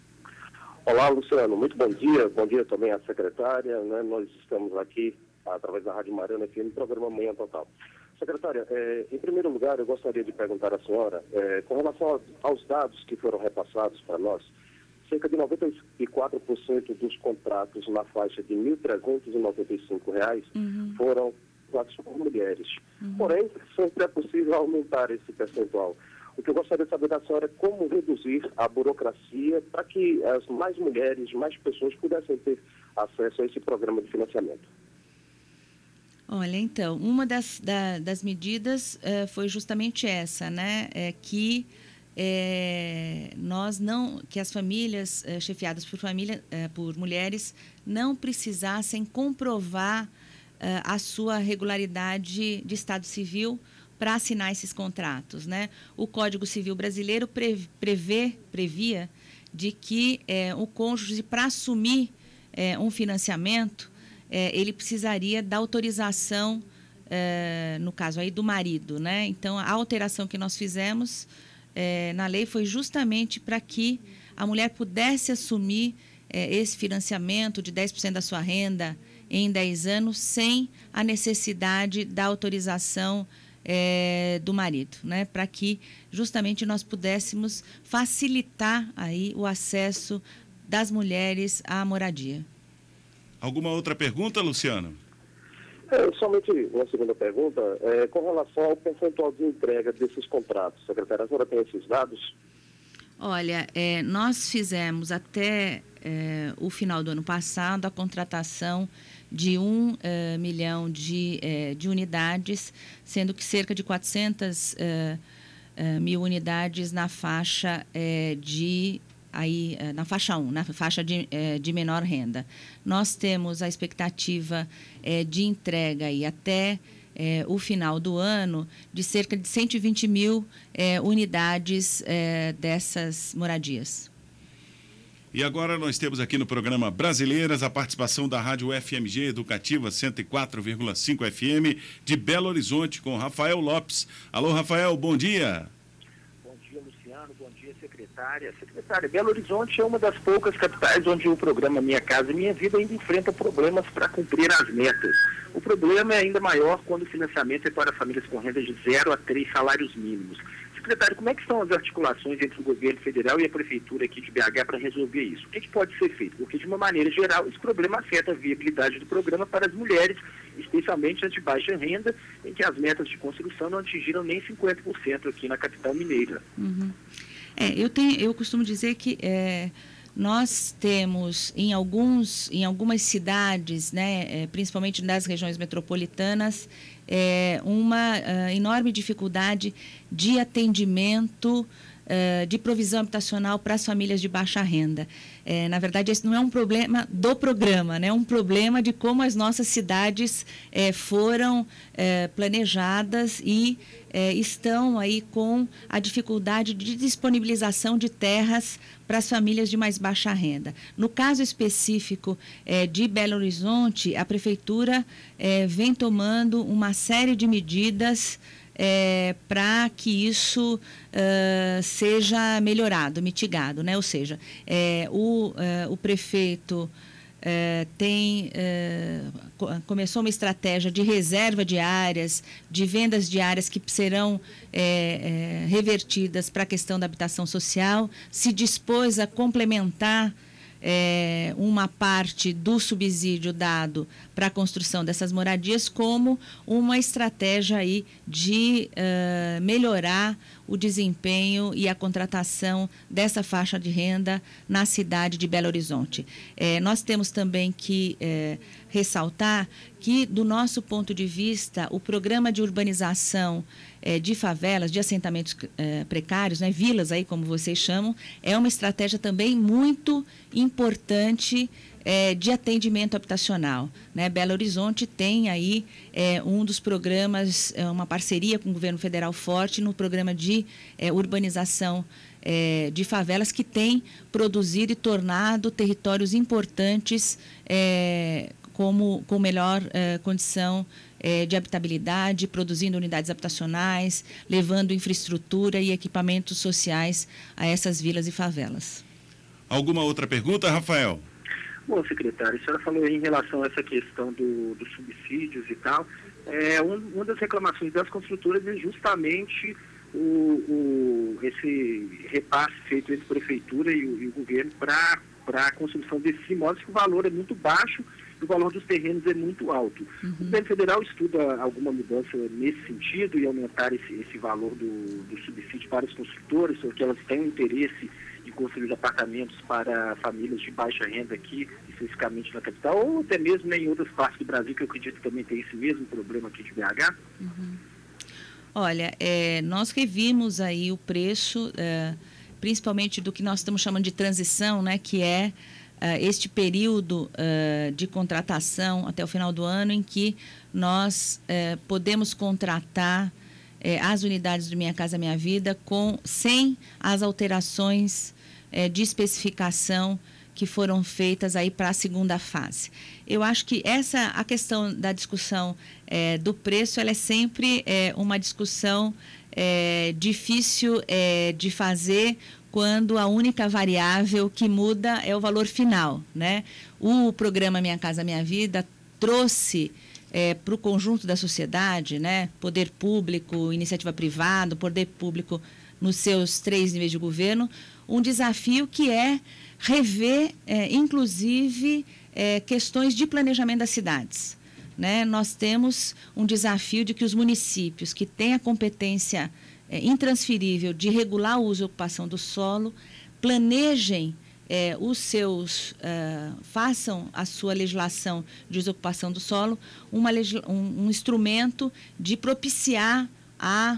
Olá, Luciano, muito bom dia. Bom dia também à secretária, né? Nós estamos aqui, através da Rádio Marano F M, no programa Manhã Total. Secretária, é, em primeiro lugar, eu gostaria de perguntar à senhora, é, com relação aos dados que foram repassados para nós, cerca de noventa e quatro por cento dos contratos na faixa de mil trezentos e noventa e cinco reais uhum. foram contratos por mulheres. Uhum. Porém, sempre é possível aumentar esse percentual. O que eu gostaria de saber da senhora é como reduzir a burocracia para que as mais mulheres, mais pessoas pudessem ter acesso a esse programa de financiamento. Olha, então, uma das, da, das medidas uh, foi justamente essa, né? É que é, nós não, que as famílias uh, chefiadas por, família, uh, por mulheres não precisassem comprovar uh, a sua regularidade de estado civil para assinar esses contratos, né? O Código Civil brasileiro prevê, previa de que é, o cônjuge, para assumir é, um financiamento, é, ele precisaria da autorização, é, no caso aí, do marido, né? Então, a alteração que nós fizemos é, na lei foi justamente para que a mulher pudesse assumir é, esse financiamento de dez por cento da sua renda em dez anos, sem a necessidade da autorização É, do marido, né, para que justamente nós pudéssemos facilitar aí o acesso das mulheres à moradia. Alguma outra pergunta, Luciano? É, somente uma segunda pergunta, é, com relação ao percentual de entrega desses contratos, secretária, a senhora tem esses dados? Olha, é, nós fizemos até é, o final do ano passado a contratação de um uh, milhão de, uh, de unidades, sendo que cerca de quatrocentas uh, uh, mil unidades na faixa uh, de aí uh, na faixa um, na faixa de, uh, de menor renda. Nós temos a expectativa uh, de entrega aí até uh, o final do ano de cerca de cento e vinte mil uh, unidades uh, dessas moradias. E agora nós temos aqui no programa Brasileiras a participação da Rádio F M G Educativa cento e quatro vírgula cinco F M de Belo Horizonte com Rafael Lopes. Alô, Rafael, bom dia. Bom dia, Luciano. Bom dia, secretária. Secretária, Belo Horizonte é uma das poucas capitais onde o programa Minha Casa Minha Vida ainda enfrenta problemas para cumprir as metas. O problema é ainda maior quando o financiamento é para famílias com renda de zero a três salários mínimos. Secretário, como é que estão as articulações entre o governo federal e a prefeitura aqui de B H para resolver isso? O que, que pode ser feito? Porque, de uma maneira geral, esse problema afeta a viabilidade do programa para as mulheres, especialmente as de baixa renda, em que as metas de construção não atingiram nem cinquenta por cento aqui na capital mineira. Uhum. É, eu, tenho, eu costumo dizer que é, nós temos em, alguns, em algumas cidades, né, é, principalmente nas regiões metropolitanas, é, uma uh, enorme dificuldade de atendimento uh, de provisão habitacional para as famílias de baixa renda. É, na verdade, esse não é um problema do programa, né? É um problema de como as nossas cidades é, foram é, planejadas e é, estão aí com a dificuldade de disponibilização de terras para as famílias de mais baixa renda. No caso específico é, de Belo Horizonte, a Prefeitura é, vem tomando uma série de medidas É, para que isso uh, seja melhorado, mitigado, né? Ou seja, é, o, uh, o prefeito uh, tem, uh, começou uma estratégia de reserva de áreas, de vendas de áreas que serão é, é, revertidas para a questão da habitação social, se dispôs a complementar É, uma parte do subsídio dado para a construção dessas moradias como uma estratégia aí de uh, melhorar o desempenho e a contratação dessa faixa de renda na cidade de Belo Horizonte. É, nós temos também que é, ressaltar que, do nosso ponto de vista, o programa de urbanização é, de favelas, de assentamentos é, precários, né, vilas, aí, como vocês chamam, é uma estratégia também muito importante é, de atendimento habitacional, né? Belo Horizonte tem aí é, um dos programas, é, uma parceria com o governo federal forte no programa de é, urbanização é, de favelas, que tem produzido e tornado territórios importantes é, como com melhor é, condição é, de habitabilidade, produzindo unidades habitacionais, levando infraestrutura e equipamentos sociais a essas vilas e favelas. Alguma outra pergunta, Rafael? Bom, secretário, a senhora falou em relação a essa questão do, dos subsídios e tal. É, um, uma das reclamações das construtoras é justamente o, o, esse repasse feito entre a prefeitura e o, e o governo para a construção desses imóveis, que o valor é muito baixo e o valor dos terrenos é muito alto. Uhum. O governo federal estuda alguma mudança nesse sentido e aumentar esse, esse valor do, do subsídio para os construtores, porque elas têm um interesse de construir apartamentos para famílias de baixa renda aqui, especificamente na capital, ou até mesmo em outras partes do Brasil, que eu acredito que também tem esse mesmo problema aqui de B H? Uhum. Olha, é, nós revimos aí o preço, é, principalmente do que nós estamos chamando de transição, né, que é Uh, este período uh, de contratação até o final do ano, em que nós uh, podemos contratar uh, as unidades do Minha Casa Minha Vida com, sem as alterações uh, de especificação que foram feitas aí para a segunda fase. Eu acho que essa, a questão da discussão uh, do preço, ela é sempre uh, uma discussão uh, difícil uh, de fazer, quando a única variável que muda é o valor final, né? O programa Minha Casa Minha Vida trouxe é, para o conjunto da sociedade, né? Poder público, iniciativa privada, poder público nos seus três níveis de governo, um desafio que é rever, é, inclusive, é, questões de planejamento das cidades, né? Nós temos um desafio de que os municípios que têm a competência É, intransferível de regular o uso e ocupação do solo, planejem é, os seus, uh, façam a sua legislação de uso e ocupação do solo, uma um, um instrumento de propiciar a,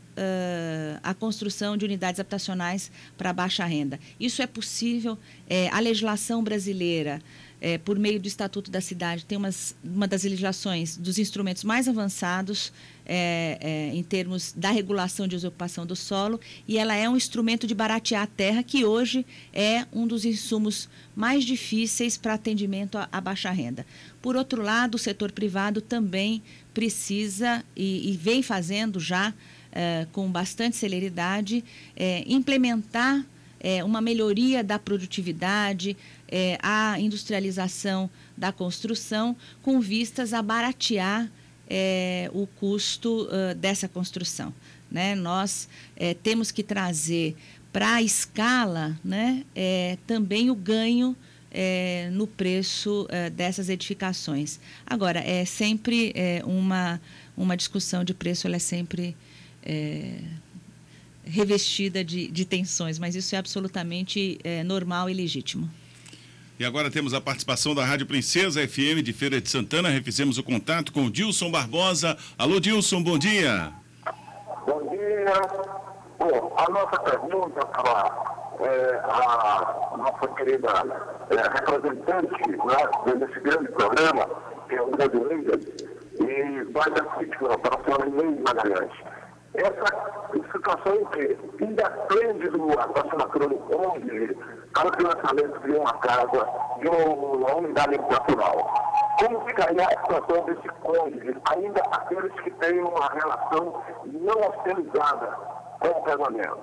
uh, a construção de unidades habitacionais para baixa renda. Isso é possível, é, a legislação brasileira, É, por meio do Estatuto da Cidade, tem umas, uma das legislações, dos instrumentos mais avançados é, é, em termos da regulação de uso e ocupação do solo, e ela é um instrumento de baratear a terra, que hoje é um dos insumos mais difíceis para atendimento à, à baixa renda. Por outro lado, o setor privado também precisa, e, e vem fazendo já, é, com bastante celeridade, é, implementar é, uma melhoria da produtividade, É, a industrialização da construção, com vistas a baratear é, o custo uh, dessa construção, né? Nós é, temos que trazer para a escala, né, é, também o ganho é, no preço é, dessas edificações. Agora, é sempre é, uma, uma discussão de preço, ela é sempre é, revestida de, de tensões, mas isso é absolutamente é, normal e legítimo. E agora temos a participação da Rádio Princesa F M de Feira de Santana. Refizemos o contato com o Dilson Barbosa. Alô, Dilson, bom dia. Bom dia. Bom, a nossa pergunta para é, a nossa querida é, representante, né, desse grande programa, que é o Brasileira, e vai dar crítica para a senhora Inês Magalhães. Essa situação em que independe da assinatura do cônjuge para o financiamento de uma casa, de uma unidade habitacional. Como ficaria a situação desse cônjuge, ainda aqueles que têm uma relação não oficializada com o casamento?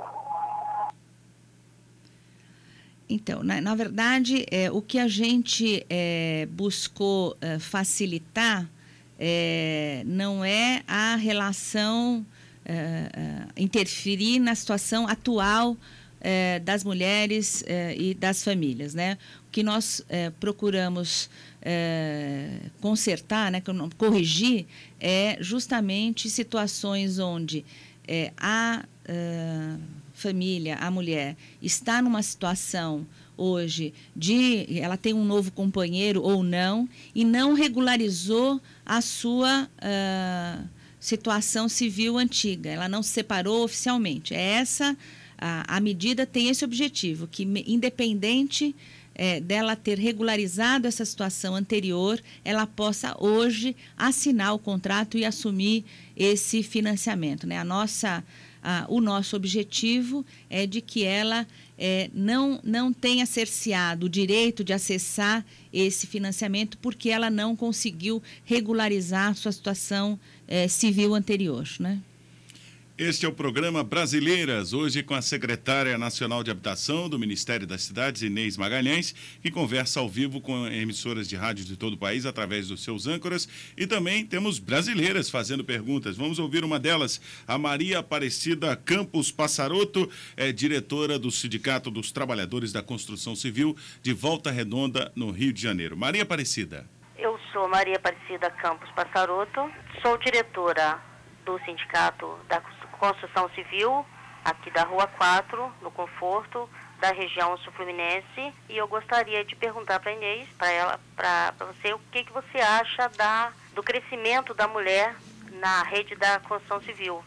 Então, na, na verdade, é, o que a gente é, buscou é, facilitar é, não é a relação, é, é, interferir na situação atual é, das mulheres é, e das famílias, né? O que nós é, procuramos é, consertar, né, corrigir, é justamente situações onde é, a é, família, a mulher, está numa situação hoje de ela tem um novo companheiro ou não e não regularizou a sua uh, situação civil antiga, ela não se separou oficialmente. É essa a, a medida tem esse objetivo, que independente é, dela ter regularizado essa situação anterior, ela possa hoje assinar o contrato e assumir esse financiamento, né? A nossa Ah, o nosso objetivo é de que ela é, não, não tenha cerceado o direito de acessar esse financiamento porque ela não conseguiu regularizar sua situação é, civil anterior, né? Este é o programa Brasileiras, hoje com a secretária nacional de habitação do Ministério das Cidades, Inês Magalhães, que conversa ao vivo com emissoras de rádio de todo o país através dos seus âncoras. E também temos brasileiras fazendo perguntas. Vamos ouvir uma delas, a Maria Aparecida Campos Passarotto, é diretora do Sindicato dos Trabalhadores da Construção Civil de Volta Redonda, no Rio de Janeiro. Maria Aparecida. Eu sou Maria Aparecida Campos Passarotto, sou diretora do Sindicato da Construção Civil, aqui da Rua quatro, no Conforto, da região sul-fluminense, e eu gostaria de perguntar para a Inês, para ela, para você, o que, que você acha da, do crescimento da mulher na rede da construção civil.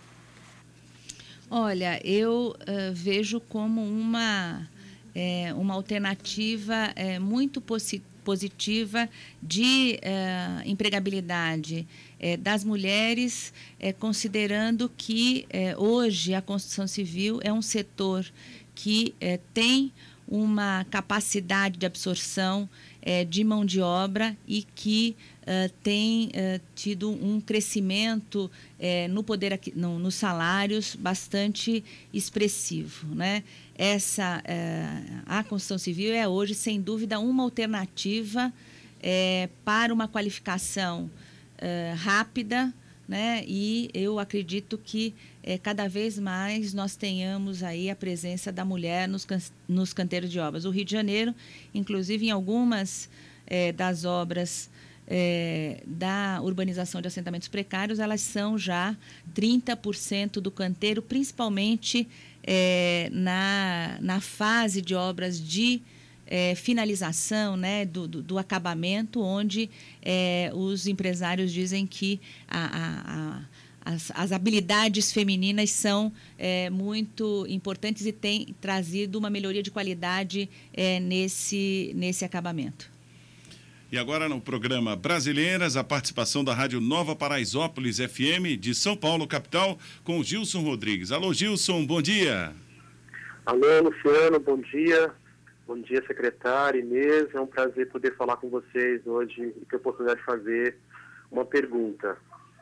Olha, eu uh, vejo como uma, é, uma alternativa é, muito positiva positiva de eh, empregabilidade eh, das mulheres, eh, considerando que eh, hoje a construção civil é um setor que eh, tem uma capacidade de absorção eh, de mão de obra e que eh, tem eh, tido um crescimento eh, no poder, no, nos salários bastante expressivo, né? Essa, eh, a construção civil é hoje, sem dúvida, uma alternativa eh, para uma qualificação eh, rápida, né? E eu acredito que eh, cada vez mais nós tenhamos aí a presença da mulher nos, can nos canteiros de obras. O Rio de Janeiro, inclusive em algumas eh, das obras eh, da urbanização de assentamentos precários, elas são já trinta por cento do canteiro, principalmente É, na, na fase de obras de é, finalização, né, do, do, do acabamento, onde é, os empresários dizem que a, a, a, as, as habilidades femininas são é, muito importantes e têm trazido uma melhoria de qualidade é, nesse, nesse acabamento. E agora no programa Brasileiras, a participação da Rádio Nova Paraisópolis F M de São Paulo, capital, com Gilson Rodrigues. Alô, Gilson, bom dia. Alô, Luciano, bom dia. Bom dia, secretária, Inês. É um prazer poder falar com vocês hoje e ter a oportunidade de fazer uma pergunta.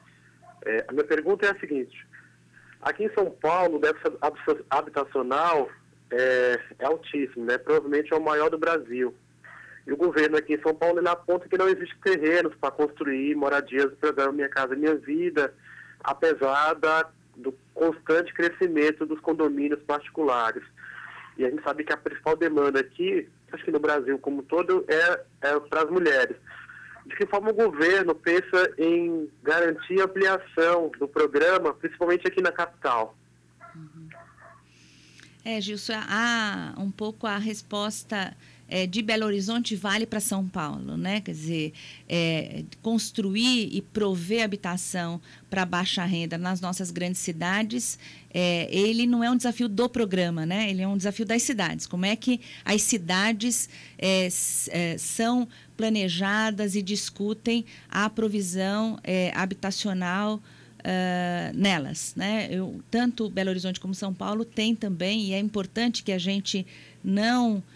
É, a minha pergunta é a seguinte. Aqui em São Paulo, o déficit habitacional é, é altíssimo, né? Provavelmente é o maior do Brasil. E o governo aqui em São Paulo ele aponta que não existe terrenos para construir moradias do programa Minha Casa Minha Vida, apesar da, do constante crescimento dos condomínios particulares. E a gente sabe que a principal demanda aqui, acho que no Brasil como um todo, é, é para as mulheres. De que forma o governo pensa em garantir a ampliação do programa, principalmente aqui na capital? É, Gilson, há um pouco a resposta é, de Belo Horizonte vale para São Paulo, né? Quer dizer, é, construir e prover habitação para baixa renda nas nossas grandes cidades, é, ele não é um desafio do programa, né? Ele é um desafio das cidades. Como é que as cidades é, é, são planejadas e discutem a provisão é, habitacional Uh, nelas, né? Eu, tanto Belo Horizonte como São Paulo tem também, e é importante que a gente não, uh,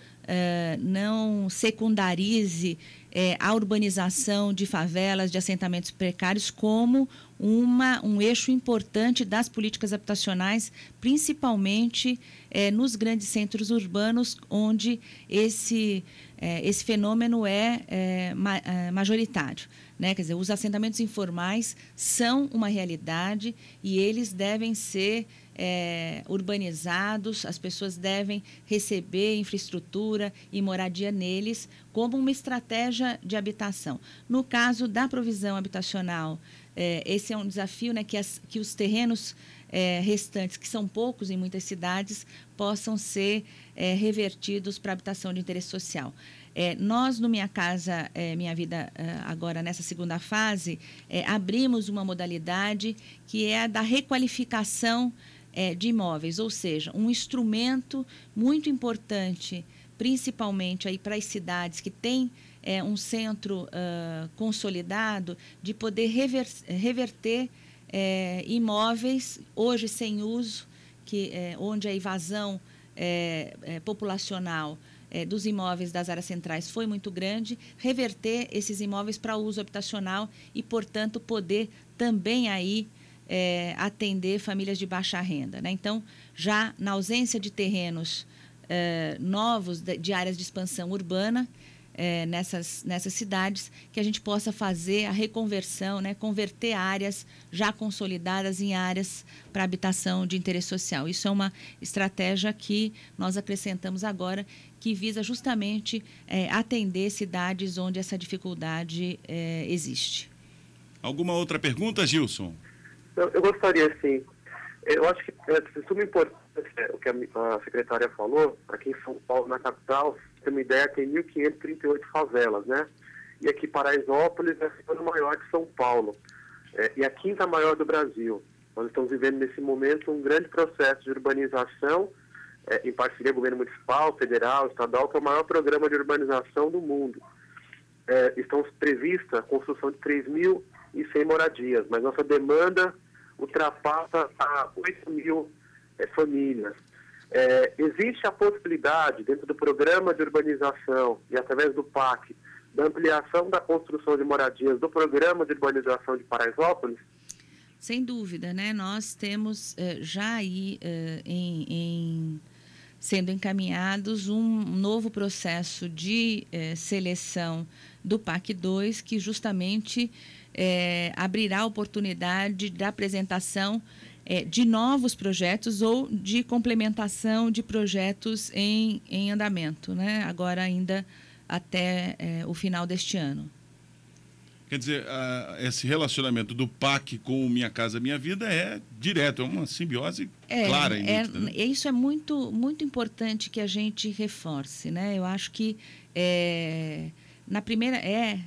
não secundarize eh, a urbanização de favelas, de assentamentos precários como uma, um eixo importante das políticas habitacionais, principalmente eh, nos grandes centros urbanos, onde esse, eh, esse fenômeno é eh, ma, eh, majoritário. Né? Quer dizer, os assentamentos informais são uma realidade e eles devem ser é, urbanizados, as pessoas devem receber infraestrutura e moradia neles como uma estratégia de habitação. No caso da provisão habitacional, é, esse é um desafio, né, que, as, que os terrenos é, restantes, que são poucos em muitas cidades, possam ser é, revertidos para habitação de interesse social. É, nós, no Minha Casa, é, Minha Vida, agora nessa segunda fase, é, abrimos uma modalidade que é a da requalificação é, de imóveis, ou seja, um instrumento muito importante, principalmente aí para as cidades que têm é, um centro uh, consolidado, de poder rever, reverter é, imóveis hoje sem uso, que, é, onde a evasão é, é, populacional É, dos imóveis das áreas centrais foi muito grande, reverter esses imóveis para uso habitacional e, portanto, poder também aí é, atender famílias de baixa renda, né? Então, já na ausência de terrenos é, novos de, de áreas de expansão urbana, é, nessas, nessas cidades, que a gente possa fazer a reconversão, né? Converter áreas já consolidadas em áreas para habitação de interesse social. Isso é uma estratégia que nós acrescentamos agora, que visa justamente é, atender cidades onde essa dificuldade é, existe. Alguma outra pergunta, Gilson? Eu, eu gostaria, sim. Eu acho que é de suma importância o que a, a secretária falou. Aqui em São Paulo, na capital, tem uma ideia, tem mil quinhentas e trinta e oito favelas, né? E aqui Paraisópolis é a segunda maior de São Paulo, é, e a quinta maior do Brasil. Nós estamos vivendo nesse momento um grande processo de urbanização, É, em parceria com o governo municipal, federal, estadual, que é o maior programa de urbanização do mundo. É, estão prevista a construção de três mil e cem moradias, mas nossa demanda ultrapassa a oito mil é, famílias. É, existe a possibilidade, dentro do programa de urbanização e através do P A C, da ampliação da construção de moradias do programa de urbanização de Paraisópolis? Sem dúvida, né? Nós temos uh, já aí uh, em... em... sendo encaminhados um novo processo de eh, seleção do P A C dois, que justamente eh, abrirá a oportunidade da apresentação eh, de novos projetos ou de complementação de projetos em, em andamento, né? Agora ainda até eh, o final deste ano. Quer dizer, uh, esse relacionamento do P A C com o Minha Casa Minha Vida é direto, é uma simbiose é, clara e é, nítida, né? Isso é muito, muito importante que a gente reforce, né? Eu acho que é, na primeira é,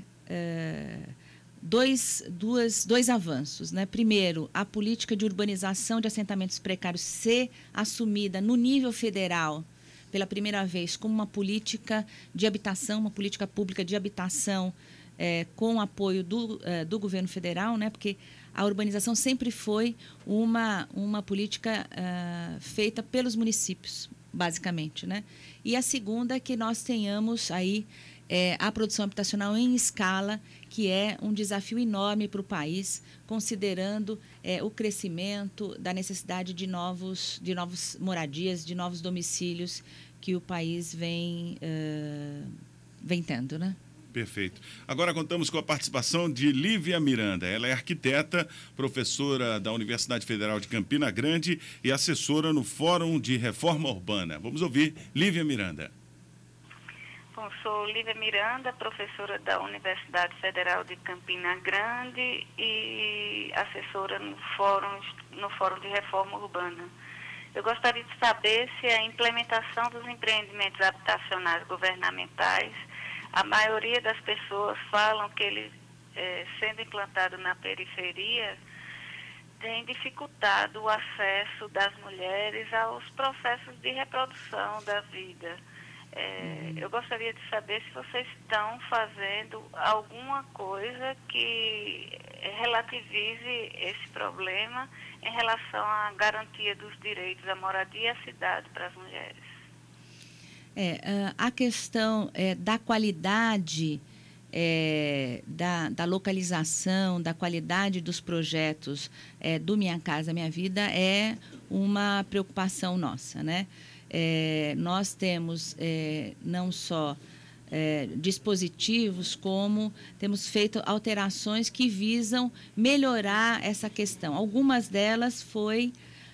é dois, duas, dois avanços, né? Primeiro, a política de urbanização de assentamentos precários ser assumida no nível federal pela primeira vez como uma política de habitação, uma política pública de habitação, É, com o apoio do, é, do governo federal, né? Porque a urbanização sempre foi uma, uma política é, feita pelos municípios, basicamente, né? E a segunda é que nós tenhamos aí é, a produção habitacional em escala, que é um desafio enorme para o país, considerando é, o crescimento da necessidade de novos, de novas moradias, de novos domicílios que o país vem, é, vem tendo, né? Perfeito. Agora contamos com a participação de Lívia Miranda. Ela é arquiteta, professora da Universidade Federal de Campina Grande e assessora no Fórum de Reforma Urbana. Vamos ouvir Lívia Miranda. Bom, sou Lívia Miranda, professora da Universidade Federal de Campina Grande e assessora no Fórum, no Fórum de Reforma Urbana. Eu gostaria de saber se a implementação dos empreendimentos habitacionais governamentais, a maioria das pessoas falam que ele, é, sendo implantado na periferia, tem dificultado o acesso das mulheres aos processos de reprodução da vida. É, eu gostaria de saber se vocês estão fazendo alguma coisa que relativize esse problema em relação à garantia dos direitos à moradia e à cidade para as mulheres. É, a questão é, da qualidade, é, da, da localização, da qualidade dos projetos é, do Minha Casa Minha Vida é uma preocupação nossa, né? É, nós temos é, não só é, dispositivos, como temos feito alterações que visam melhorar essa questão. Algumas delas foi...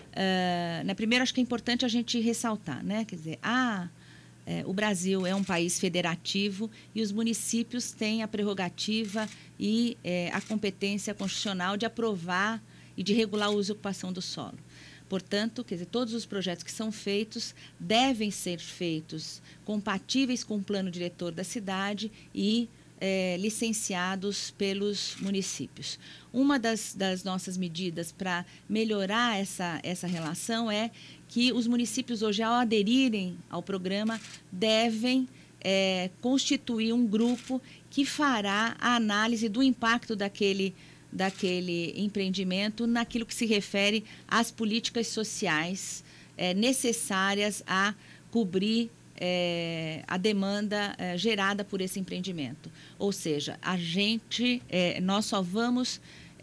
Uh, na primeira, acho que é importante a gente ressaltar, né? Quer dizer, a, é, o Brasil é um país federativo e os municípios têm a prerrogativa e é, a competência constitucional de aprovar e de regular o uso e ocupação do solo. Portanto, quer dizer, todos os projetos que são feitos devem ser feitos compatíveis com o plano diretor da cidade e é, licenciados pelos municípios. Uma das, das nossas medidas para melhorar essa, essa relação é que os municípios hoje, ao aderirem ao programa, devem é, constituir um grupo que fará a análise do impacto daquele daquele empreendimento naquilo que se refere às políticas sociais é, necessárias a cobrir é, a demanda é, gerada por esse empreendimento. Ou seja, a gente, é, nós só vamos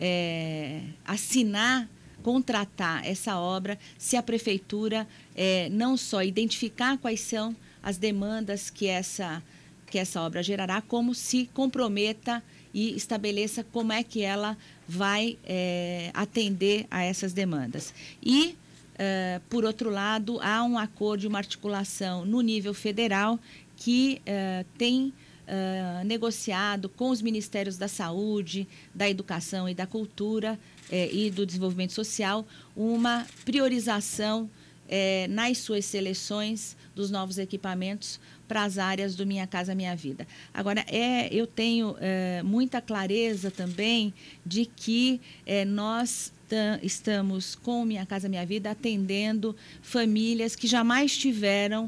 é, assinar, contratar essa obra se a prefeitura é, não só identificar quais são as demandas que essa, que essa obra gerará, como se comprometa e estabeleça como é que ela vai é, atender a essas demandas. E, é, por outro lado, há um acordo e uma articulação no nível federal que é, tem é, negociado com os Ministérios da Saúde, da Educação e da Cultura é, e do Desenvolvimento Social uma priorização é, nas suas seleções dos novos equipamentos para as áreas do Minha Casa Minha Vida. Agora, é, eu tenho é, muita clareza também de que é, nós estamos com o Minha Casa Minha Vida atendendo famílias que jamais tiveram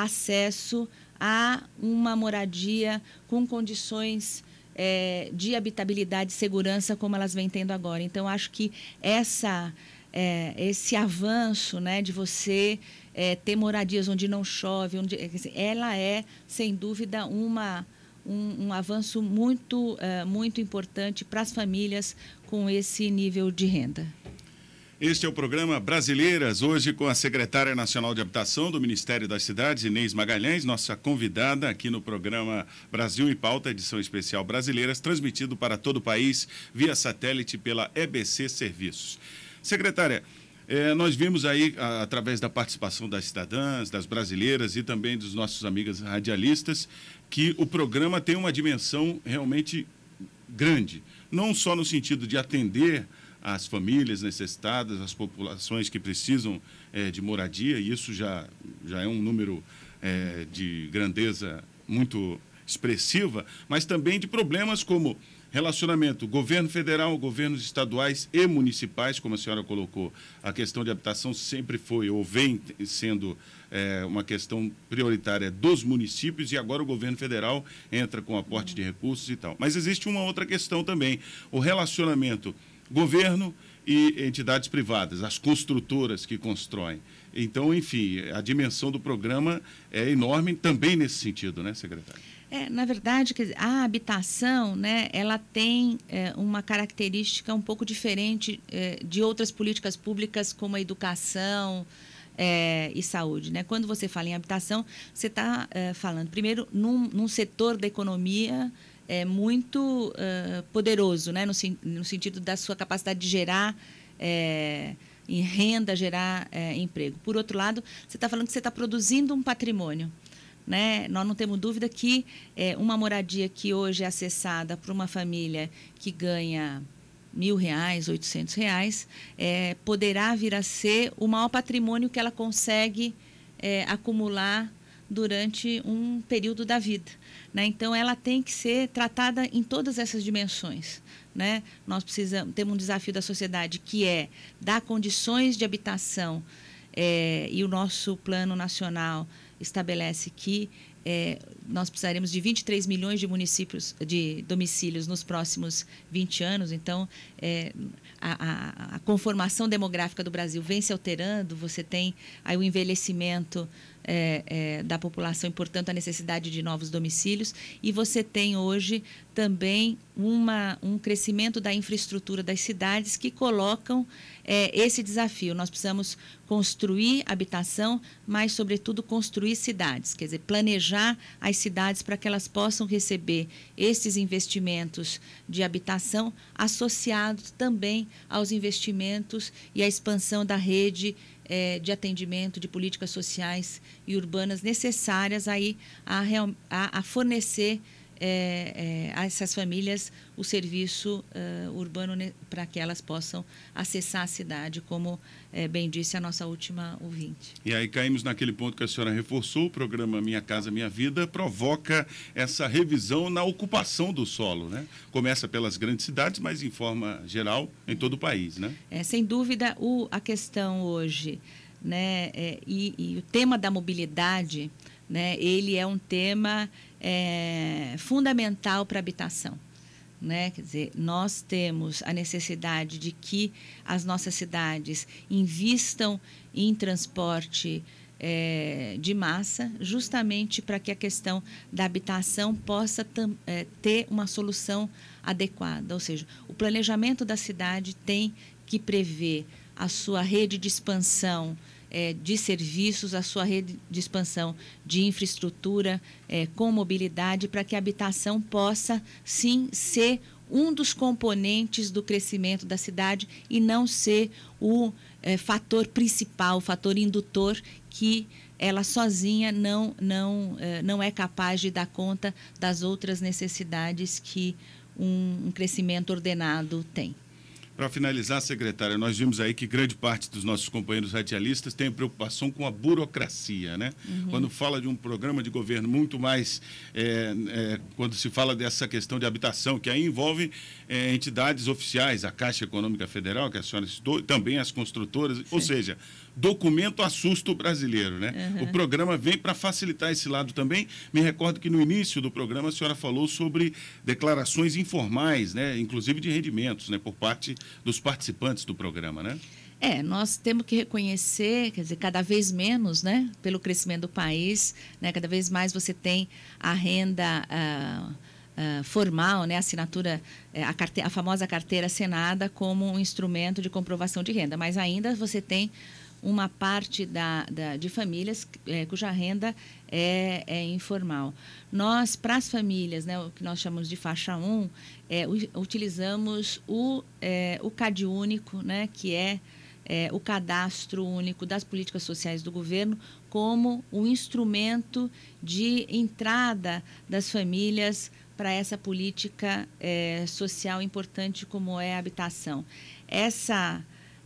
acesso a uma moradia com condições é, de habitabilidade e segurança como elas vêm tendo agora. Então, acho que essa, é, esse avanço, né, de você É, ter moradias onde não chove, onde, ela é, sem dúvida, uma, um, um avanço muito, uh, muito importante para as famílias com esse nível de renda. Este é o programa Brasileiras, hoje com a secretária nacional de habitação do Ministério das Cidades, Inês Magalhães, nossa convidada aqui no programa Brasil em Pauta, edição especial Brasileiras, transmitido para todo o país via satélite pela E B C Serviços. Secretária, É, nós vimos aí, a, através da participação das cidadãs, das brasileiras e também dos nossos amigos radialistas, que o programa tem uma dimensão realmente grande. Não só no sentido de atender as famílias necessitadas, as populações que precisam é, de moradia, e isso já, já é um número é, de grandeza muito expressiva, mas também de problemas como relacionamento governo federal, governos estaduais e municipais, como a senhora colocou. A questão de habitação sempre foi ou vem sendo é, uma questão prioritária dos municípios, e agora o governo federal entra com aporte de recursos e tal. Mas existe uma outra questão também, o relacionamento governo e entidades privadas, as construtoras que constroem. Então, enfim, a dimensão do programa é enorme também nesse sentido, né, secretária? É, na verdade, quer dizer, a habitação, né, ela tem é, uma característica um pouco diferente é, de outras políticas públicas, como a educação é, e saúde. Né? Quando você fala em habitação, você está é, falando, primeiro, num, num setor da economia é, muito é, poderoso, né, no, no sentido da sua capacidade de gerar é, em renda, gerar é, emprego. Por outro lado, você está falando que você está produzindo um patrimônio. Né? Nós não temos dúvida que é, uma moradia que hoje é acessada por uma família que ganha mil reais, oitocentos reais, é, poderá vir a ser o maior patrimônio que ela consegue é, acumular durante um período da vida, né? Então, ela tem que ser tratada em todas essas dimensões, né? Nós precisamos, temos um desafio da sociedade que é dar condições de habitação, é, e o nosso plano nacional estabelece que é, nós precisaremos de vinte e três milhões de municípios, de domicílios nos próximos vinte anos. Então, é, a, a, a conformação demográfica do Brasil vem se alterando, você tem aí o envelhecimento é, é, da população e, portanto, a necessidade de novos domicílios, e você tem hoje também uma, um crescimento da infraestrutura das cidades que colocam é, esse desafio. Nós precisamos construir habitação, mas, sobretudo, construir cidades, quer dizer, planejar as cidades para que elas possam receber esses investimentos de habitação associados também aos investimentos e à expansão da rede é, de atendimento de políticas sociais e urbanas necessárias aí a, a, a fornecer É, é, a essas famílias o serviço uh, urbano para que elas possam acessar a cidade, como é, bem disse a nossa última ouvinte. E aí caímos naquele ponto que a senhora reforçou, o programa Minha Casa Minha Vida provoca essa revisão na ocupação do solo, né? Começa pelas grandes cidades, mas em forma geral em todo o país, né? É, sem dúvida, o, a questão hoje, né, é, e, e o tema da mobilidade, né, ele é um tema é, fundamental para a habitação, né? Quer dizer, nós temos a necessidade de que as nossas cidades invistam em transporte é, de massa, justamente para que a questão da habitação possa tam, é, ter uma solução adequada. Ou seja, o planejamento da cidade tem que prever a sua rede de expansão É, de serviços, a sua rede de expansão de infraestrutura é, com mobilidade, para que a habitação possa, sim, ser um dos componentes do crescimento da cidade e não ser o é, fator principal, o fator indutor que ela sozinha não, não, é, não é capaz de dar conta das outras necessidades que um, um crescimento ordenado tem. Para finalizar, secretária, nós vimos aí que grande parte dos nossos companheiros radialistas tem preocupação com a burocracia, né? Uhum. Quando fala de um programa de governo muito mais, é, é, quando se fala dessa questão de habitação, que aí envolve é, entidades oficiais, a Caixa Econômica Federal, que a senhora citou, também as construtoras, sim, ou seja, documento assusta o brasileiro, né? Uhum. O programa vem para facilitar esse lado também. Me recordo que no início do programa a senhora falou sobre declarações informais, né? Inclusive de rendimentos, né? Por parte dos participantes do programa, né? É, nós temos que reconhecer, quer dizer, cada vez menos, né? Pelo crescimento do país, né? Cada vez mais você tem a renda ah, ah, formal, né? A assinatura, a, carte- a famosa carteira assinada como um instrumento de comprovação de renda, mas ainda você tem uma parte da, da, de famílias é, cuja renda é, é informal. Nós, para as famílias, né, o que nós chamamos de faixa um, é, utilizamos o, é, o CAD único, né, que é, é o cadastro único das políticas sociais do governo, como um instrumento de entrada das famílias para essa política é, social importante como é a habitação. Essa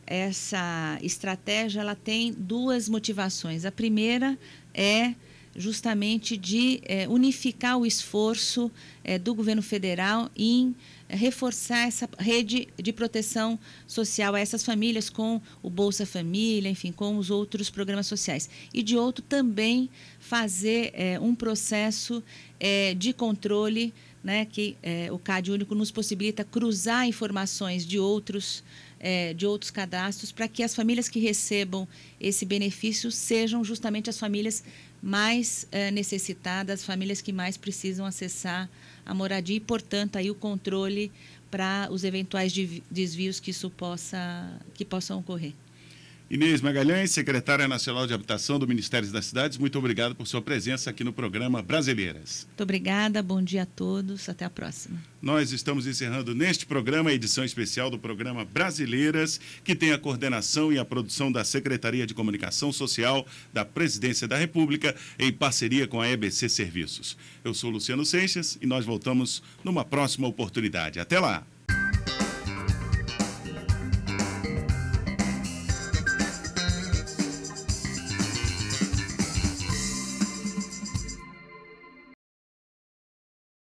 Essa estratégia ela tem duas motivações. A primeira é justamente de é, unificar o esforço é, do governo federal em reforçar essa rede de proteção social a essas famílias com o Bolsa Família, enfim, com os outros programas sociais. E, de outro, também fazer é, um processo é, de controle, né, que é, o CAD único nos possibilita cruzar informações de outros É, de outros cadastros, para que as famílias que recebam esse benefício sejam justamente as famílias mais é, necessitadas, as famílias que mais precisam acessar a moradia e, portanto, aí o controle para os eventuais desvios que isso possa, que possam ocorrer. Inês Magalhães, secretária nacional de Habitação do Ministério das Cidades, muito obrigado por sua presença aqui no programa Brasileiras. Muito obrigada, bom dia a todos, até a próxima. Nós estamos encerrando neste programa a edição especial do programa Brasileiras, que tem a coordenação e a produção da Secretaria de Comunicação Social da Presidência da República, em parceria com a E B C Serviços. Eu sou Luciano Seixas e nós voltamos numa próxima oportunidade. Até lá!